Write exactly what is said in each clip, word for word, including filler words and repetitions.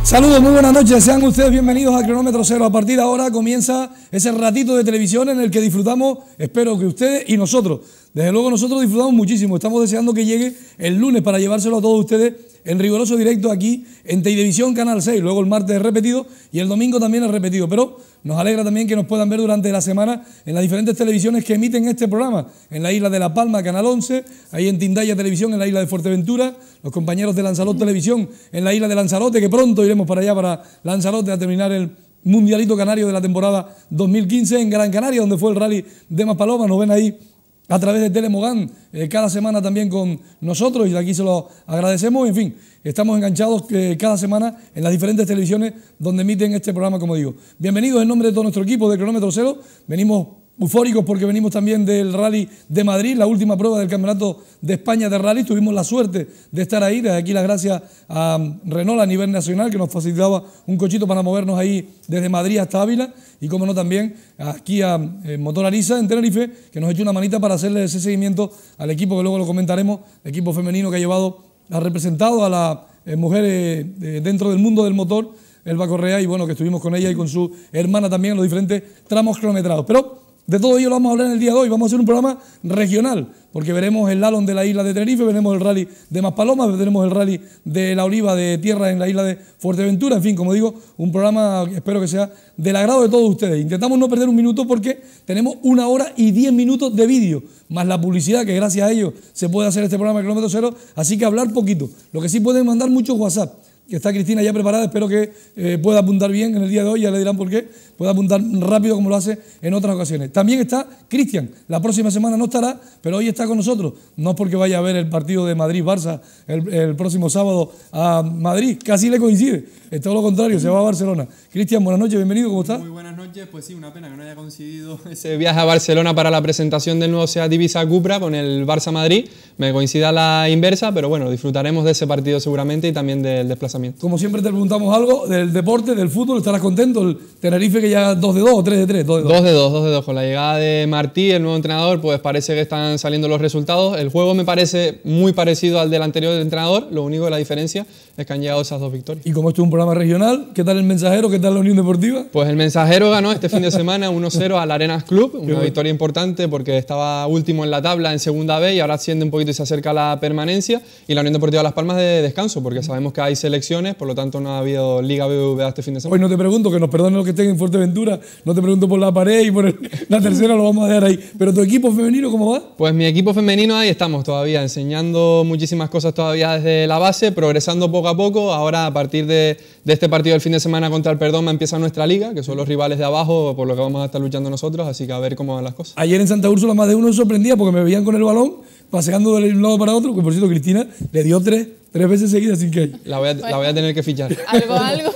Saludos, muy buenas noches, sean ustedes bienvenidos a Cronómetro Cero. A partir de ahora comienza ese ratito de televisión en el que disfrutamos, espero que ustedes y nosotros. Desde luego nosotros disfrutamos muchísimo, estamos deseando que llegue el lunes para llevárselo a todos ustedes en riguroso directo aquí en Televisión Canal seis, luego el martes es repetido y el domingo también es repetido, pero nos alegra también que nos puedan ver durante la semana en las diferentes televisiones que emiten este programa, en la isla de La Palma, Canal once, ahí en Tindaya Televisión, en la isla de Fuerteventura, los compañeros de Lanzarote Televisión en la isla de Lanzarote, que pronto iremos para allá, para Lanzarote, a terminar el Mundialito Canario de la temporada dos mil quince, en Gran Canaria, donde fue el rally de Maspalomas, nos ven ahí a través de Telemogán, eh, cada semana también con nosotros, y de aquí se lo agradecemos. En fin, estamos enganchados eh, cada semana en las diferentes televisiones donde emiten este programa, como digo. Bienvenidos en nombre de todo nuestro equipo de Cronómetro Cero. Venimos eufóricos porque venimos también del Rally de Madrid, la última prueba del Campeonato de España de Rally. Tuvimos la suerte de estar ahí. Desde aquí las gracias a Renault a nivel nacional, que nos facilitaba un cochito para movernos ahí desde Madrid hasta Ávila, y como no también aquí a eh, Motor Arisa en Tenerife, que nos echó una manita para hacerle ese seguimiento al equipo, que luego lo comentaremos, el equipo femenino que ha llevado, ha representado a las eh, mujeres eh, dentro del mundo del motor, Elba Correa, y bueno, que estuvimos con ella y con su hermana también en los diferentes tramos cronometrados. Pero de todo ello lo vamos a hablar en el día de hoy. Vamos a hacer un programa regional, porque veremos el slalom de la isla de Tenerife, veremos el rally de Maspalomas, veremos el rally de la Oliva de Tierra en la isla de Fuerteventura. En fin, como digo, un programa que espero que sea del agrado de todos ustedes. Intentamos no perder un minuto porque tenemos una hora y diez minutos de vídeo, más la publicidad, que gracias a ellos se puede hacer este programa de Kilómetro Cero, así que hablar poquito. Lo que sí pueden mandar muchos WhatsApp, que está Cristina ya preparada, espero que eh, pueda apuntar bien en el día de hoy, ya le dirán por qué, pueda apuntar rápido como lo hace en otras ocasiones. También está Cristian, la próxima semana no estará, pero hoy está con nosotros, no es porque vaya a ver el partido de Madrid-Barça el, el próximo sábado a Madrid, casi le coincide, es todo lo contrario, se va a Barcelona. Cristian, buenas noches, bienvenido, ¿cómo estás? Muy buenas noches, pues sí, una pena que no haya coincidido ese viaje a Barcelona para la presentación del nuevo Seat Ibiza Cupra con el Barça-Madrid, me coincida la inversa, pero bueno, disfrutaremos de ese partido seguramente y también del desplazamiento. Como siempre te preguntamos algo del deporte, del fútbol, ¿estarás contento? El Tenerife que ya dos de dos o tres de tres, dos de dos. dos de dos, dos de dos. Con la llegada de Martí, el nuevo entrenador, pues parece que están saliendo los resultados. El juego me parece muy parecido al del anterior entrenador, lo único de la diferencia es que han llegado esas dos victorias. Y como esto es un programa regional, ¿qué tal el Mensajero? ¿Qué tal la Unión Deportiva? Pues el Mensajero ganó este fin de semana uno cero al Arenas Club, una victoria importante porque estaba último en la tabla en segunda B y ahora asciende un poquito y se acerca a la permanencia. Y la Unión Deportiva Las Palmas de descanso, porque sabemos que hay selecciones, por lo tanto no ha habido Liga B B V A este fin de semana. Hoy no te pregunto, que nos perdonen los que estén en Fuerteventura, no te pregunto por la pared y por el, la tercera lo vamos a dejar ahí. Pero tu equipo femenino, ¿cómo va? Pues mi equipo femenino ahí estamos todavía, enseñando muchísimas cosas todavía desde la base, progresando poco a poco. Ahora a partir de, de este partido del fin de semana contra el Perdoma empieza nuestra liga, que son los rivales de abajo por lo que vamos a estar luchando nosotros, así que a ver cómo van las cosas. Ayer en Santa Úrsula más de uno se sorprendía porque me veían con el balón paseando de un lado para otro, que por cierto Cristina le dio tres, tres veces seguidas sin que... La voy a, la voy a tener que fichar. Algo, algo.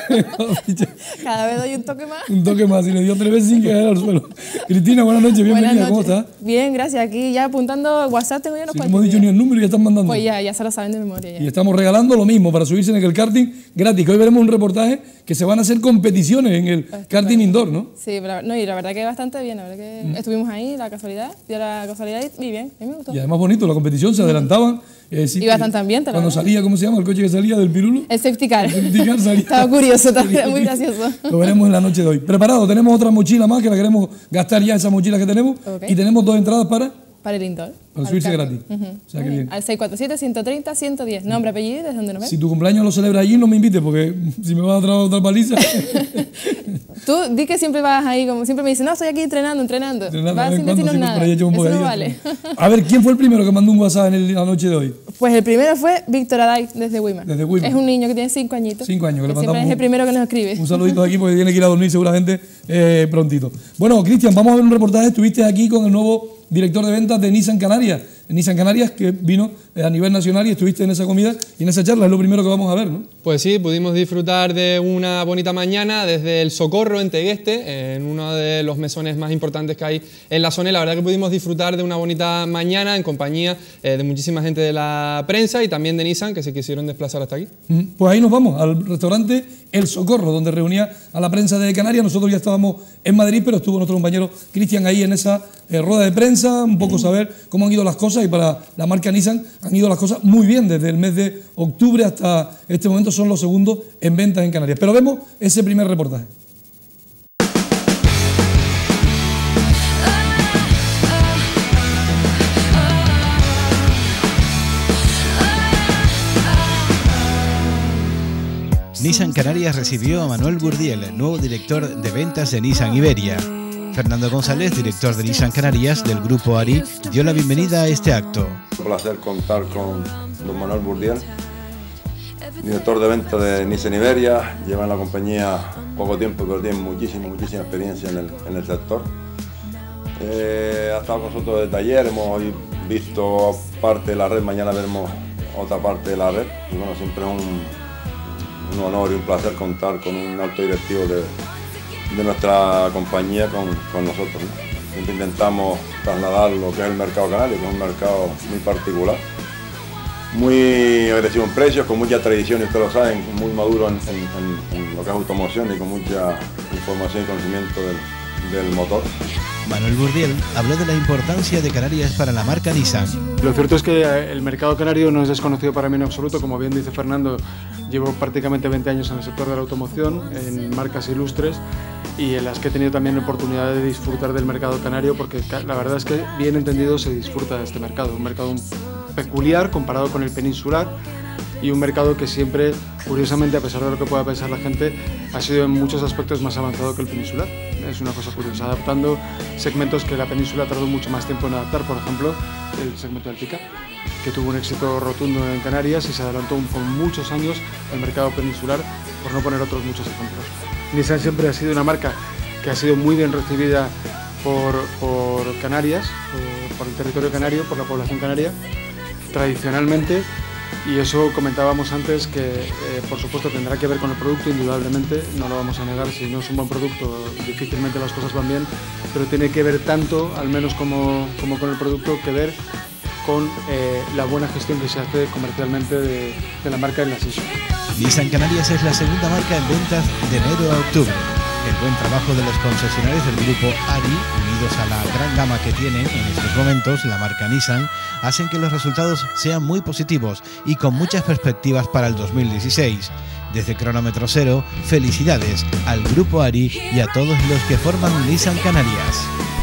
Cada vez doy un toque más. Un toque más, y le dio tres veces sin caer al suelo. Cristina, buenas noches, bienvenida, Buenas ¿cómo noches. estás? Bien, gracias. Aquí ya apuntando WhatsApp tengo ya unos Sí, no cuantos. hemos dicho días. ni el número y ya están mandando. Pues ya, ya se lo saben de memoria. Ya. Y estamos regalando lo mismo para subirse en el karting gratis, que hoy veremos un reportaje que se van a hacer competiciones en el Pues, karting bueno. indoor, ¿no? Sí, pero, no, y la verdad que bastante bien. La verdad que Mm. estuvimos ahí, la casualidad, dio la casualidad y bien, a mí me gustó. Y además bonito, la competición, se adelantaban. Eh, sí, Y bastante ambiente, la Cuando verdad. salía, ¿cómo se llama? El coche que salía del pirulo. El safety car. El safety car salía. Estaba curioso, estaba muy gracioso. Lo veremos en la noche de hoy. Preparado, tenemos otra mochila más que la queremos gastar ya, esa mochila que tenemos. Ok. Y tenemos dos entradas para, Para el indoor. para al subirse karting. gratis. Ujú. O sea que Muy bien. Al seis cuatro siete, uno treinta, ciento diez. Nombre, apellido y desde donde nos ves. Si tu cumpleaños lo celebras allí, no me invites, porque si me vas a traer otra paliza. Tú di que siempre vas ahí, como siempre me dices, no, estoy aquí entrenando, entrenando. Entrenando, Vas de vez sin en cuando, decirnos sí, nada. por ahí echo un Eso no bocadillo. vale. A ver, ¿quién fue el primero que mandó un WhatsApp en el- la noche de hoy? Pues el primero fue Víctor Aday, desde Weimar. Desde Weimar. Es un niño que tiene cinco añitos. Cinco años, que le siempre mandamos es un- el primero que nos escribe. Un saludito de aquí porque tiene que ir a dormir seguramente eh, prontito. Bueno, Cristian, vamos a ver un reportaje. Estuviste aquí con el nuevo director de ventas de Nissan Canarias. Nissan Canarias, que vino eh, a nivel nacional y estuviste en esa comida y en esa charla. Es lo primero que vamos a ver, ¿no? Pues sí, pudimos disfrutar de una bonita mañana desde el Socorro en Tegueste, en uno de los mesones más importantes que hay en la zona. Y la verdad que pudimos disfrutar de una bonita mañana en compañía eh, de muchísima gente de la prensa y también de Nissan, que se quisieron desplazar hasta aquí. Mm, Pues ahí nos vamos, al restaurante El Socorro, donde reunía a la prensa de Canarias. Nosotros ya estábamos en Madrid, pero estuvo nuestro compañero Cristian ahí en esa eh, rueda de prensa. prensa, un poco saber cómo han ido las cosas, y para la marca Nissan han ido las cosas muy bien desde el mes de octubre hasta este momento, son los segundos en ventas en Canarias. Pero vemos ese primer reportaje. Nissan Canarias recibió a Manuel Burdiel, nuevo director de ventas de Nissan Iberia. Fernando González, director de Nissan Canarias del Grupo ARI, dio la bienvenida a este acto. Un placer contar con don Manuel Burdiel, director de ventas de Nissan Iberia. Lleva en la compañía poco tiempo, pero tiene muchísima, muchísima experiencia en el, en el sector. Eh, ha estado con nosotros desde ayer, hemos visto parte de la red, mañana veremos otra parte de la red. Y bueno, siempre es un... un honor y un placer contar con un alto directivo de, de nuestra compañía con, con nosotros, ¿no? Siempre intentamos trasladar lo que es el mercado canario, que es un mercado muy particular, muy agresivo en precios, con mucha tradición, y ustedes lo saben, muy maduro en, en, en, en lo que es automoción y con mucha información y conocimiento del, del motor. Manuel Burdiel habló de la importancia de Canarias para la marca Nissan. Lo cierto es que el mercado canario no es desconocido para mí en absoluto. Como bien dice Fernando, llevo prácticamente veinte años en el sector de la automoción, en marcas ilustres, y en las que he tenido también la oportunidad de disfrutar del mercado canario, porque la verdad es que, bien entendido, se disfruta de este mercado. Un mercado peculiar comparado con el peninsular, y un mercado que siempre, curiosamente, a pesar de lo que pueda pensar la gente, ha sido en muchos aspectos más avanzado que el peninsular. Es una cosa curiosa, adaptando segmentos que la península tardó mucho más tiempo en adaptar. Por ejemplo, el segmento del pick-up, que tuvo un éxito rotundo en Canarias y se adelantó con muchos años el mercado peninsular, por no poner otros muchos ejemplos. Nissan siempre ha sido una marca que ha sido muy bien recibida por, por Canarias, por, por el territorio canario, por la población canaria, tradicionalmente. Y eso comentábamos antes, que eh, por supuesto tendrá que ver con el producto, indudablemente, no lo vamos a negar. Si no es un buen producto, difícilmente las cosas van bien, pero tiene que ver tanto, al menos como, como con el producto, que ver con eh, la buena gestión que se hace comercialmente de, de la marca en las islas. Nissan Canarias es la segunda marca en ventas de enero a octubre. El buen trabajo de los concesionarios del grupo ARI, unidos a la gran gama que tiene en estos momentos la marca Nissan, hacen que los resultados sean muy positivos y con muchas perspectivas para el dos mil dieciséis. Desde Cronómetro Cero, felicidades al grupo ARI y a todos los que forman Nissan Canarias.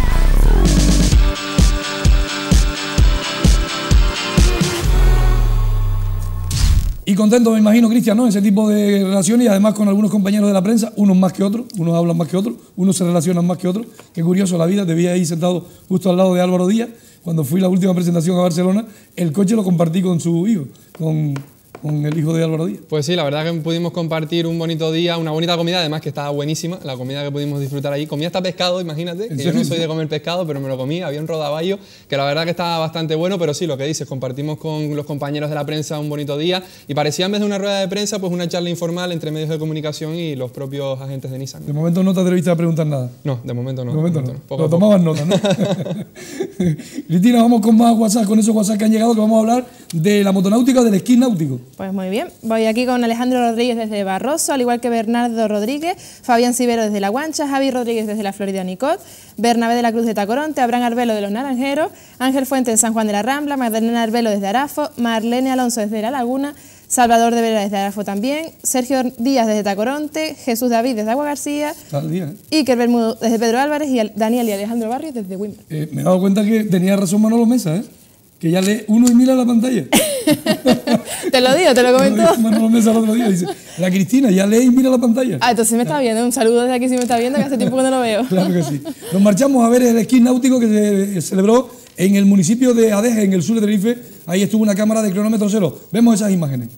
Y contento, me imagino, Cristian, ¿no? Ese tipo de relaciones, y además con algunos compañeros de la prensa, unos más que otros, unos hablan más que otros, unos se relacionan más que otros. Qué curioso la vida, debía ir sentado justo al lado de Álvaro Díaz. Cuando fui la última presentación a Barcelona, el coche lo compartí con su hijo, con, con el hijo de Álvaro Díaz. Pues sí, la verdad que pudimos compartir un bonito día, una bonita comida, además que estaba buenísima, la comida que pudimos disfrutar ahí. Comí hasta pescado, imagínate, que yo no soy de comer pescado, pero me lo comí, había un rodaballo, que la verdad que estaba bastante bueno, pero sí, lo que dices, compartimos con los compañeros de la prensa un bonito día, y parecía, en vez de una rueda de prensa, pues una charla informal entre medios de comunicación y los propios agentes de Nissan. De momento no te atreviste a preguntar nada. No, de momento no. De momento, de momento no. no. Lo tomabas nota, ¿no? Cristina, vamos con más WhatsApp, con esos WhatsApp que han llegado, que vamos a hablar de la motonáutica, del esquí náutico. Pues muy bien, voy aquí con Alejandro Rodríguez desde Barroso, al igual que Bernardo Rodríguez, Fabián Cibero desde La Guancha, Javi Rodríguez desde la Florida Nicot, Bernabé de la Cruz de Tacoronte, Abraham Arbelo de Los Naranjeros, Ángel Fuentes de San Juan de la Rambla, Magdalena Arbelo desde Arafo, Marlene Alonso desde La Laguna, Salvador de Vera desde Arafo también, Sergio Díaz desde Tacoronte, Jesús David desde Agua García, día, ¿eh? Iker Bermudo desde Pedro Álvarez y Daniel y Alejandro Barrios desde Wimber. Eh, me he dado cuenta que tenía razón Manolo Mesa, ¿eh? Que ya lee uno y mira la pantalla. Te lo digo, te lo comento. Manolo Mesa el otro día dice, la Cristina ya lee y mira la pantalla. Ah, entonces me está viendo. Un saludo desde aquí si me está viendo, que hace tiempo que no lo veo. Claro que sí. Nos marchamos a ver el esquí náutico que se celebró en el municipio de Adeje, en el sur de Tenerife. Ahí estuvo una cámara de Cronómetro Cero. Vemos esas imágenes.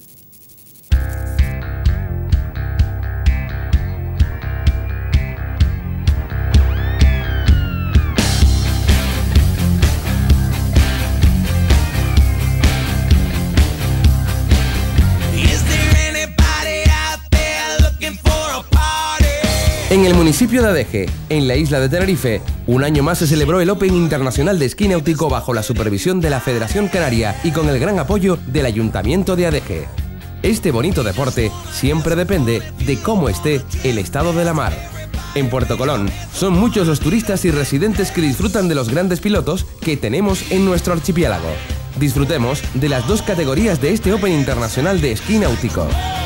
En el municipio de Adeje, en la isla de Tenerife, un año más se celebró el Open Internacional de Esquí Náutico bajo la supervisión de la Federación Canaria y con el gran apoyo del Ayuntamiento de Adeje. Este bonito deporte siempre depende de cómo esté el estado de la mar. En Puerto Colón, son muchos los turistas y residentes que disfrutan de los grandes pilotos que tenemos en nuestro archipiélago. Disfrutemos de las dos categorías de este Open Internacional de Esquí Náutico.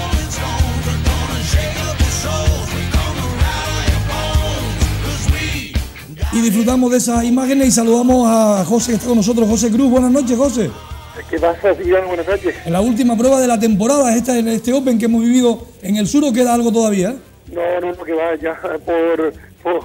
Y disfrutamos de esas imágenes y saludamos a José que está con nosotros, José Cruz. Buenas noches, José. ¿Qué pasa, Iván? Buenas noches. En la última prueba de la temporada, esta en este Open que hemos vivido en el sur, ¿o queda algo todavía? No, no, no, que va ya por, por,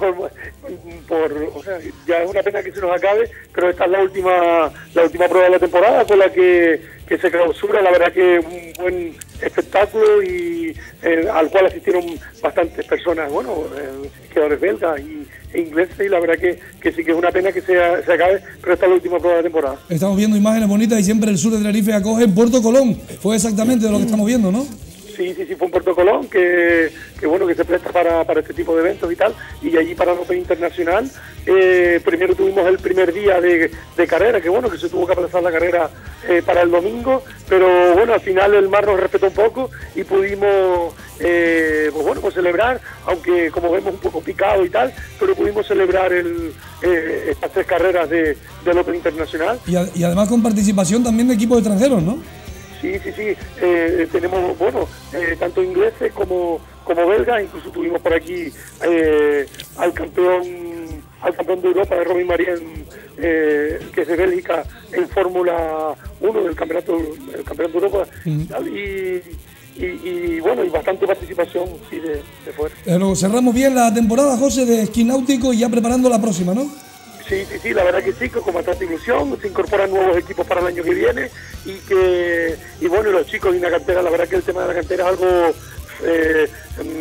por, o sea, ya es una pena que se nos acabe, pero esta es la última, la última prueba de la temporada con la que, que se clausura. La verdad que un buen espectáculo y eh, al cual asistieron bastantes personas, bueno, eh, esquiadores belgas y e ingleses, y la verdad que, que sí que es una pena que sea, se acabe, pero esta es la última prueba de la temporada. Estamos viendo imágenes bonitas y siempre el sur de Tenerife acoge Puerto Colón. Fue exactamente de lo que estamos viendo, ¿no? Sí, sí, sí, fue en Puerto Colón, que, que bueno, que se presta para, para este tipo de eventos y tal, y allí para el Open Internacional. Eh, primero tuvimos el primer día de, de carrera, que bueno, que se tuvo que aplazar la carrera eh, para el domingo, pero bueno, al final el mar nos respetó un poco y pudimos, eh, pues bueno, pues celebrar, aunque como vemos un poco picado y tal, pero pudimos celebrar el, eh, estas tres carreras de, del Open Internacional. Y, a, y además con participación también de equipos extranjeros, ¿no? Sí, sí, sí, eh, tenemos, bueno, eh, tanto ingleses como, como belgas, incluso tuvimos por aquí eh, al campeón al campeón de Europa de Robin Marien, eh, que es de Bélgica, en Fórmula uno del campeonato, el campeonato de Europa, uh-huh. y, y, y bueno, y bastante participación sí, de, de fuera. Pero cerramos bien la temporada, José, de esquí náutico y ya preparando la próxima, ¿no? Sí, sí, sí, la verdad que sí, con bastante ilusión, se incorporan nuevos equipos para el año que viene y que, y bueno, los chicos de la cantera, la verdad que el tema de la cantera es algo, eh,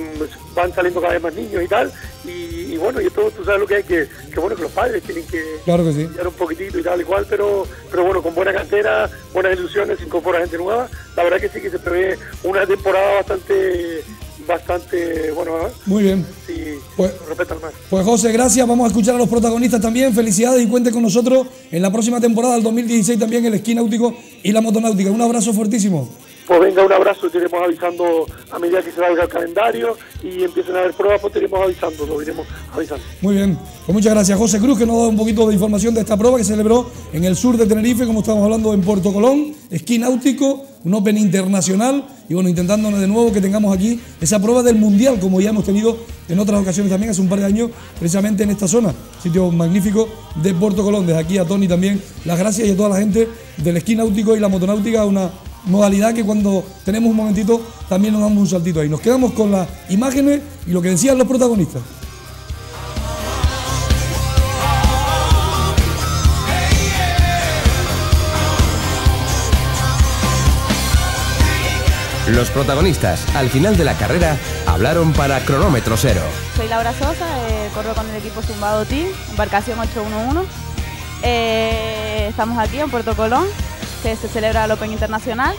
van saliendo cada vez más niños y tal, y, y bueno, y esto tú sabes lo que hay, que, que bueno, que los padres tienen que claro que sí. un poquitito y tal, igual, pero, pero bueno, con buena cantera, buenas ilusiones, se incorpora gente nueva, la verdad que sí que se prevé una temporada bastante... bastante bueno, ¿eh? Muy bien. Sí, pues, respeta al mar. Pues José, gracias. Vamos a escuchar a los protagonistas también. Felicidades y cuente con nosotros en la próxima temporada del dos mil dieciséis también el esquí náutico y la motonáutica. Un abrazo fuertísimo. Pues venga, un abrazo, te iremos avisando a medida que se salga el calendario y empiecen a haber pruebas, pues te iremos avisando, lo iremos avisando. Muy bien, pues muchas gracias José Cruz, que nos ha dado un poquito de información de esta prueba que se celebró en el sur de Tenerife, como estábamos hablando, en Puerto Colón, esquí náutico, un Open internacional, y bueno, intentando de nuevo que tengamos aquí esa prueba del Mundial, como ya hemos tenido en otras ocasiones también, hace un par de años, precisamente en esta zona, sitio magnífico de Puerto Colón. Desde aquí a Tony también las gracias y a toda la gente del esquí náutico y la motonáutica, una modalidad que cuando tenemos un momentito también nos damos un saltito ahí. Nos quedamos con las imágenes y lo que decían los protagonistas. Los protagonistas, al final de la carrera, hablaron para Cronómetro Cero. Soy Laura Sosa, eh, corro con el equipo Zumbado Team, embarcación ocho uno uno. Eh, estamos aquí en Puerto Colón, que se celebra el Open Internacional,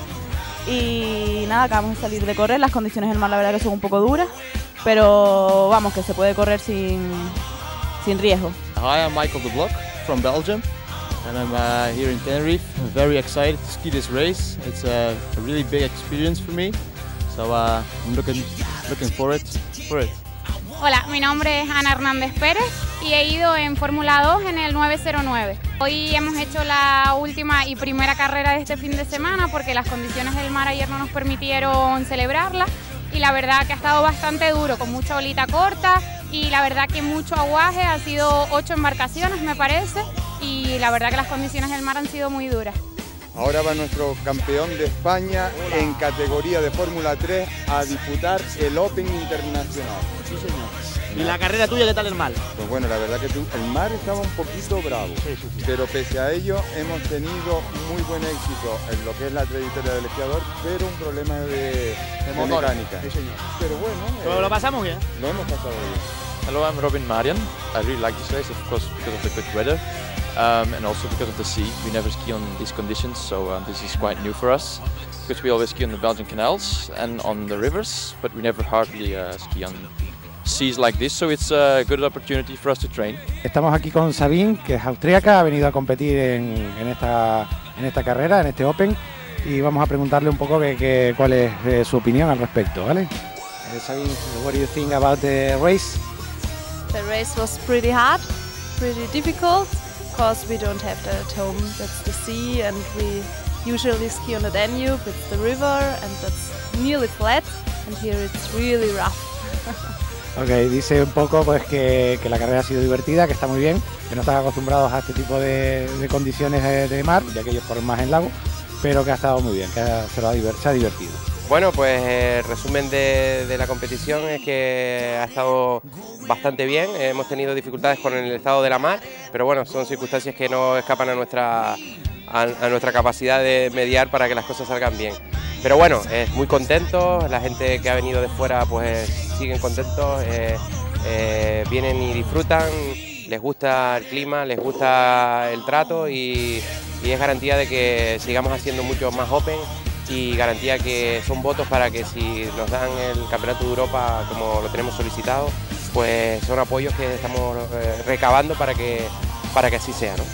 y nada, acabamos de salir de correr. Las condiciones del mar la verdad que son un poco duras, pero vamos, que se puede correr sin, sin riesgo. Hi, I'm Michael de Blok from Belgium, and I'm uh, here in Tenerife. I'm very excited to ski this race. It's a, a really big experience for me, so uh, I'm looking, looking forward for it. Hola, mi nombre es Ana Hernández Pérez y he ido en Fórmula dos en el nueve cero nueve. Hoy hemos hecho la última y primera carrera de este fin de semana porque las condiciones del mar ayer no nos permitieron celebrarla, y la verdad que ha estado bastante duro, con mucha olita corta y la verdad que mucho aguaje. Ha sido ocho embarcaciones me parece, y la verdad que las condiciones del mar han sido muy duras. Ahora va nuestro campeón de España en categoría de Fórmula tres a disputar el Open Internacional. Sí, señor. ¿Y la carrera tuya qué tal el mar? Pues bueno, la verdad que tú, el mar estaba un poquito bravo, sí, sí, sí. Pero pese a ello hemos tenido muy buen éxito en lo que es la trayectoria del esquiador, pero un problema de, de, de mecánica. Sí, señor. Pero bueno, pero eh, lo pasamos bien. Lo hemos pasado bien. Hello, I'm Robin Marian. I really like this race, of course, because of the good weather. Um, and also because of the sea. We never ski on these conditions, so um, this is quite new for us. Because we always ski on the Belgian canals and on the rivers, but we never hardly uh, ski on seas like this, so it's a good opportunity for us to train. Estamos aquí con Sabine, que es austríaca, ha venido a competir en, en, esta, en esta carrera, en este Open, y vamos a preguntarle un poco que, que, cuál es eh, su opinión al respecto, ¿vale? Uh, Sabine, what do you think about the race? The race was pretty hard, pretty difficult, because we don't have that at home. That's the sea, and we usually ski on the Danube, it's the river, and that's nearly flat, and here it's really rough. Ok, dice un poco pues que, que la carrera ha sido divertida, que está muy bien, que no están acostumbrados a este tipo de, de condiciones de, de mar, ya que ellos corren más en lago, pero que ha estado muy bien, que ha, se, lo ha, se ha divertido. Bueno, pues el resumen de, de la competición es que ha estado bastante bien, hemos tenido dificultades con el estado de la mar, pero bueno, son circunstancias que no escapan a nuestra, a, a nuestra capacidad de mediar para que las cosas salgan bien. Pero bueno, es muy contento, la gente que ha venido de fuera pues siguen contentos, eh, eh, vienen y disfrutan, les gusta el clima, les gusta el trato y, y es garantía de que sigamos haciendo muchos más Open y garantía que son votos para que si nos dan el Campeonato de Europa como lo tenemos solicitado, pues son apoyos que estamos eh, recabando para que, para que así sea, ¿no?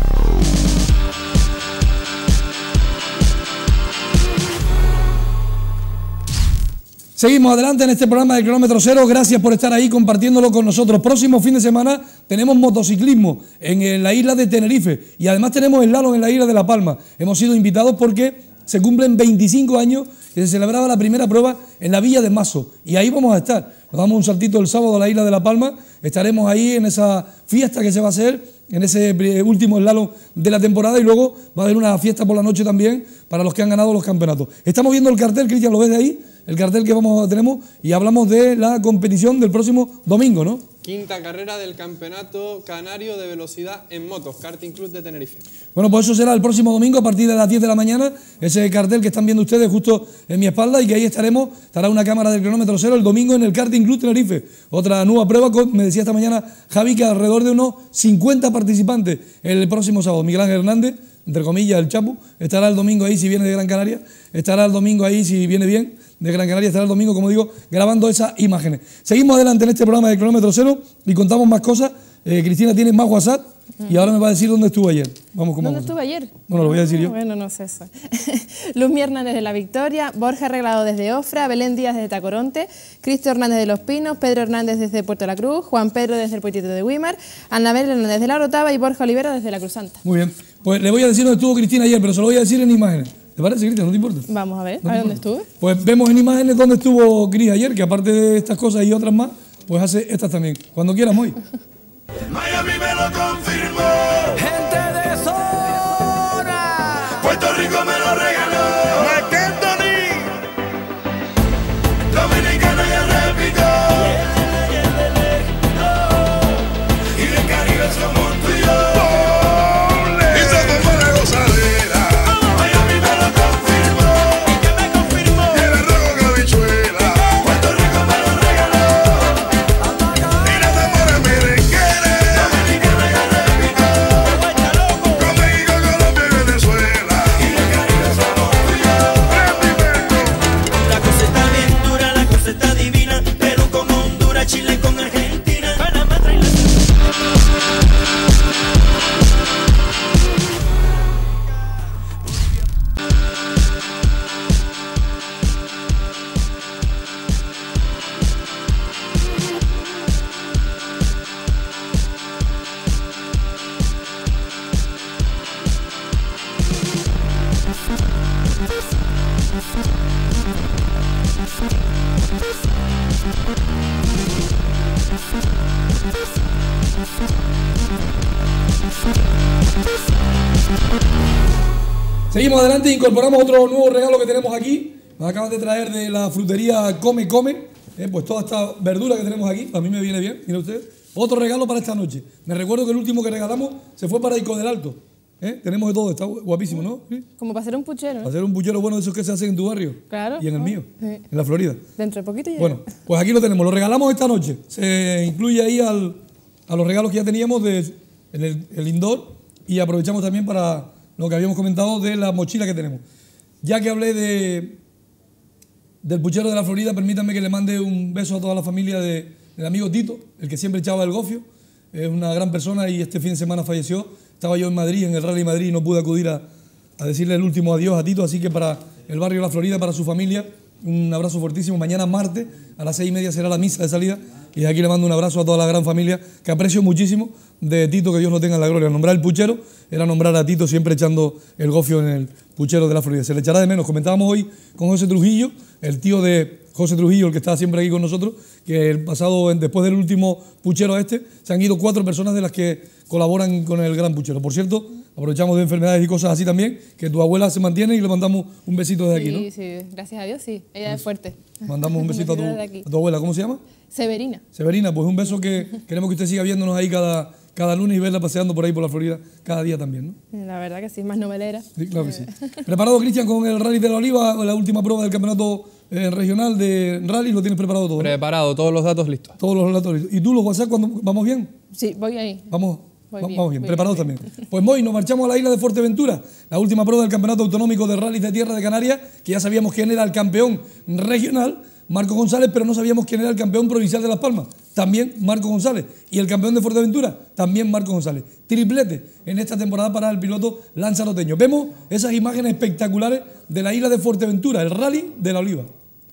Seguimos adelante en este programa de Kilómetro Cero. Gracias por estar ahí compartiéndolo con nosotros. Próximo fin de semana tenemos motociclismo en la isla de Tenerife y además tenemos el slalom en la isla de La Palma. Hemos sido invitados porque se cumplen veinticinco años que se celebraba la primera prueba en la Villa de Mazo y ahí vamos a estar. Nos damos un saltito el sábado a la isla de La Palma. Estaremos ahí en esa fiesta que se va a hacer, en ese último slalom de la temporada y luego va a haber una fiesta por la noche también para los que han ganado los campeonatos. Estamos viendo el cartel, Cristian, ¿lo ves de ahí? El cartel que vamos tenemos y hablamos de la competición del próximo domingo, ¿no? Quinta carrera del Campeonato Canario de Velocidad en Motos, Karting Club de Tenerife. Bueno, pues eso será el próximo domingo a partir de las diez de la mañana, ese cartel que están viendo ustedes justo en mi espalda y que ahí estaremos, estará una cámara del Kilómetro Cero el domingo en el Karting Club Tenerife. Otra nueva prueba con, me decía esta mañana Javi, que alrededor de unos cincuenta participantes el próximo sábado. Miguel Ángel Hernández, entre comillas, el Chapu, estará el domingo ahí si viene de Gran Canaria, estará el domingo ahí si viene bien de Gran Canaria, estará el domingo, como digo, grabando esas imágenes. Seguimos adelante en este programa de Kilómetro Cero y contamos más cosas. Eh, Cristina tiene más WhatsApp y ahora me va a decir dónde estuvo ayer. Vamos con ¿Dónde estuvo ayer? Bueno, lo voy a decir yo. Bueno, no sé eso. Luz Hernández desde La Victoria, Borja Arreglado desde Ofra, Belén Díaz desde Tacoronte, Cristo Hernández de Los Pinos, Pedro Hernández desde Puerto de la Cruz, Juan Pedro desde el Puertito de Guimar, Anabel Hernández de La Orotava y Borja Olivera desde La Cruz Santa. Muy bien. Pues le voy a decir dónde estuvo Cristina ayer, pero se lo voy a decir en imágenes. ¿Te parece, Cristian? ¿No te importa? Vamos a ver, ¿No a ver dónde estuve. Pues vemos en imágenes dónde estuvo Cris ayer, que aparte de estas cosas y otras más, pues hace estas también. Cuando quieras, Moy. Miami me lo confirmó. Gente de zona. Puerto Rico me lo regaló. Marc Anthony. Dominicana ya repitió. Y del Caribe somos tú y yo. Y somos buena gozadera. Miami me lo confirmó. ¿Y qué me confirmó? El arroz con habichuela. Puerto Rico me lo regaló. Y las amores merengueras. Dominicana ya repitió. Con México, Colombia y Venezuela. Y del Caribe somos tú y yo. La cosa está bien dura, la cosa está divina. Perú con Honduras, Chile con Argentina. Panamá trae la... Seguimos adelante e incorporamos otro nuevo regalo que tenemos aquí. Nos acaban de traer de la frutería Come Come. Eh, pues toda esta verdura que tenemos aquí, a mí me viene bien, mira usted. Otro regalo para esta noche. Me recuerdo que el último que regalamos se fue para Ico del Alto. ¿Eh? Tenemos de todo, está guapísimo, ¿no? ¿Sí? Como para hacer un puchero. ¿eh? Para hacer un puchero bueno de esos que se hacen en tu barrio. Claro. Y en el mío, Sí. en la Florida. Dentro de poquito ya. Bueno, pues aquí lo tenemos, lo regalamos esta noche. Se incluye ahí al, a los regalos que ya teníamos de, en el, el indoor y aprovechamos también para lo que habíamos comentado de la mochila que tenemos. Ya que hablé de, del puchero de la Florida, permítanme que le mande un beso a toda la familia de, del amigo Tito, el que siempre echaba el gofio. Es una gran persona y este fin de semana falleció. Estaba yo en Madrid, en el Rally Madrid, y no pude acudir a, a decirle el último adiós a Tito, así que para el barrio La Florida, para su familia, Un abrazo fuertísimo. Mañana martes a las seis y media será la misa de salida. Y de aquí le mando un abrazo a toda la gran familia, que aprecio muchísimo, de Tito, que Dios lo tenga en la gloria. Nombrar el puchero era nombrar a Tito siempre echando el gofio en el puchero de la Florida. Se le echará de menos. Comentábamos hoy con José Trujillo, el tío de José Trujillo, el que está siempre aquí con nosotros, que el pasado, después del último puchero este, se han ido cuatro personas de las que colaboran con el gran puchero. Por cierto, aprovechamos de enfermedades y cosas así también, que tu abuela se mantiene y le mandamos un besito desde sí, aquí, ¿no? Sí, gracias a Dios, sí. Ella es fuerte. Mandamos un besito a tu, a tu abuela. ¿Cómo se llama? Severina. Severina, pues un beso que queremos que usted siga viéndonos ahí cada, cada lunes y verla paseando por ahí por la Florida cada día también, ¿no? La verdad que sí, es más novelera. Sí, claro que sí. ¿Preparado, Cristian, con el Rally de la Oliva, la última prueba del campeonato eh, regional de rally? ¿Lo tienes preparado todo? Preparado, ¿no? Todos los datos listos. Todos los datos listos. ¿Y tú, los WhatsApp, cuando vamos bien? Sí, voy ahí. Vamos. Voy Va- bien, Vamos bien, voy preparados bien. también. Pues hoy nos marchamos a la isla de Fuerteventura, la última prueba del Campeonato Autonómico de Rallys de Tierra de Canarias, que ya sabíamos quién era el campeón regional, Marco González, pero no sabíamos quién era el campeón provincial de Las Palmas, también Marco González. Y el campeón de Fuerteventura, también Marco González. Triplete en esta temporada para el piloto lanzaroteño. Vemos esas imágenes espectaculares de la isla de Fuerteventura, el Rally de la Oliva.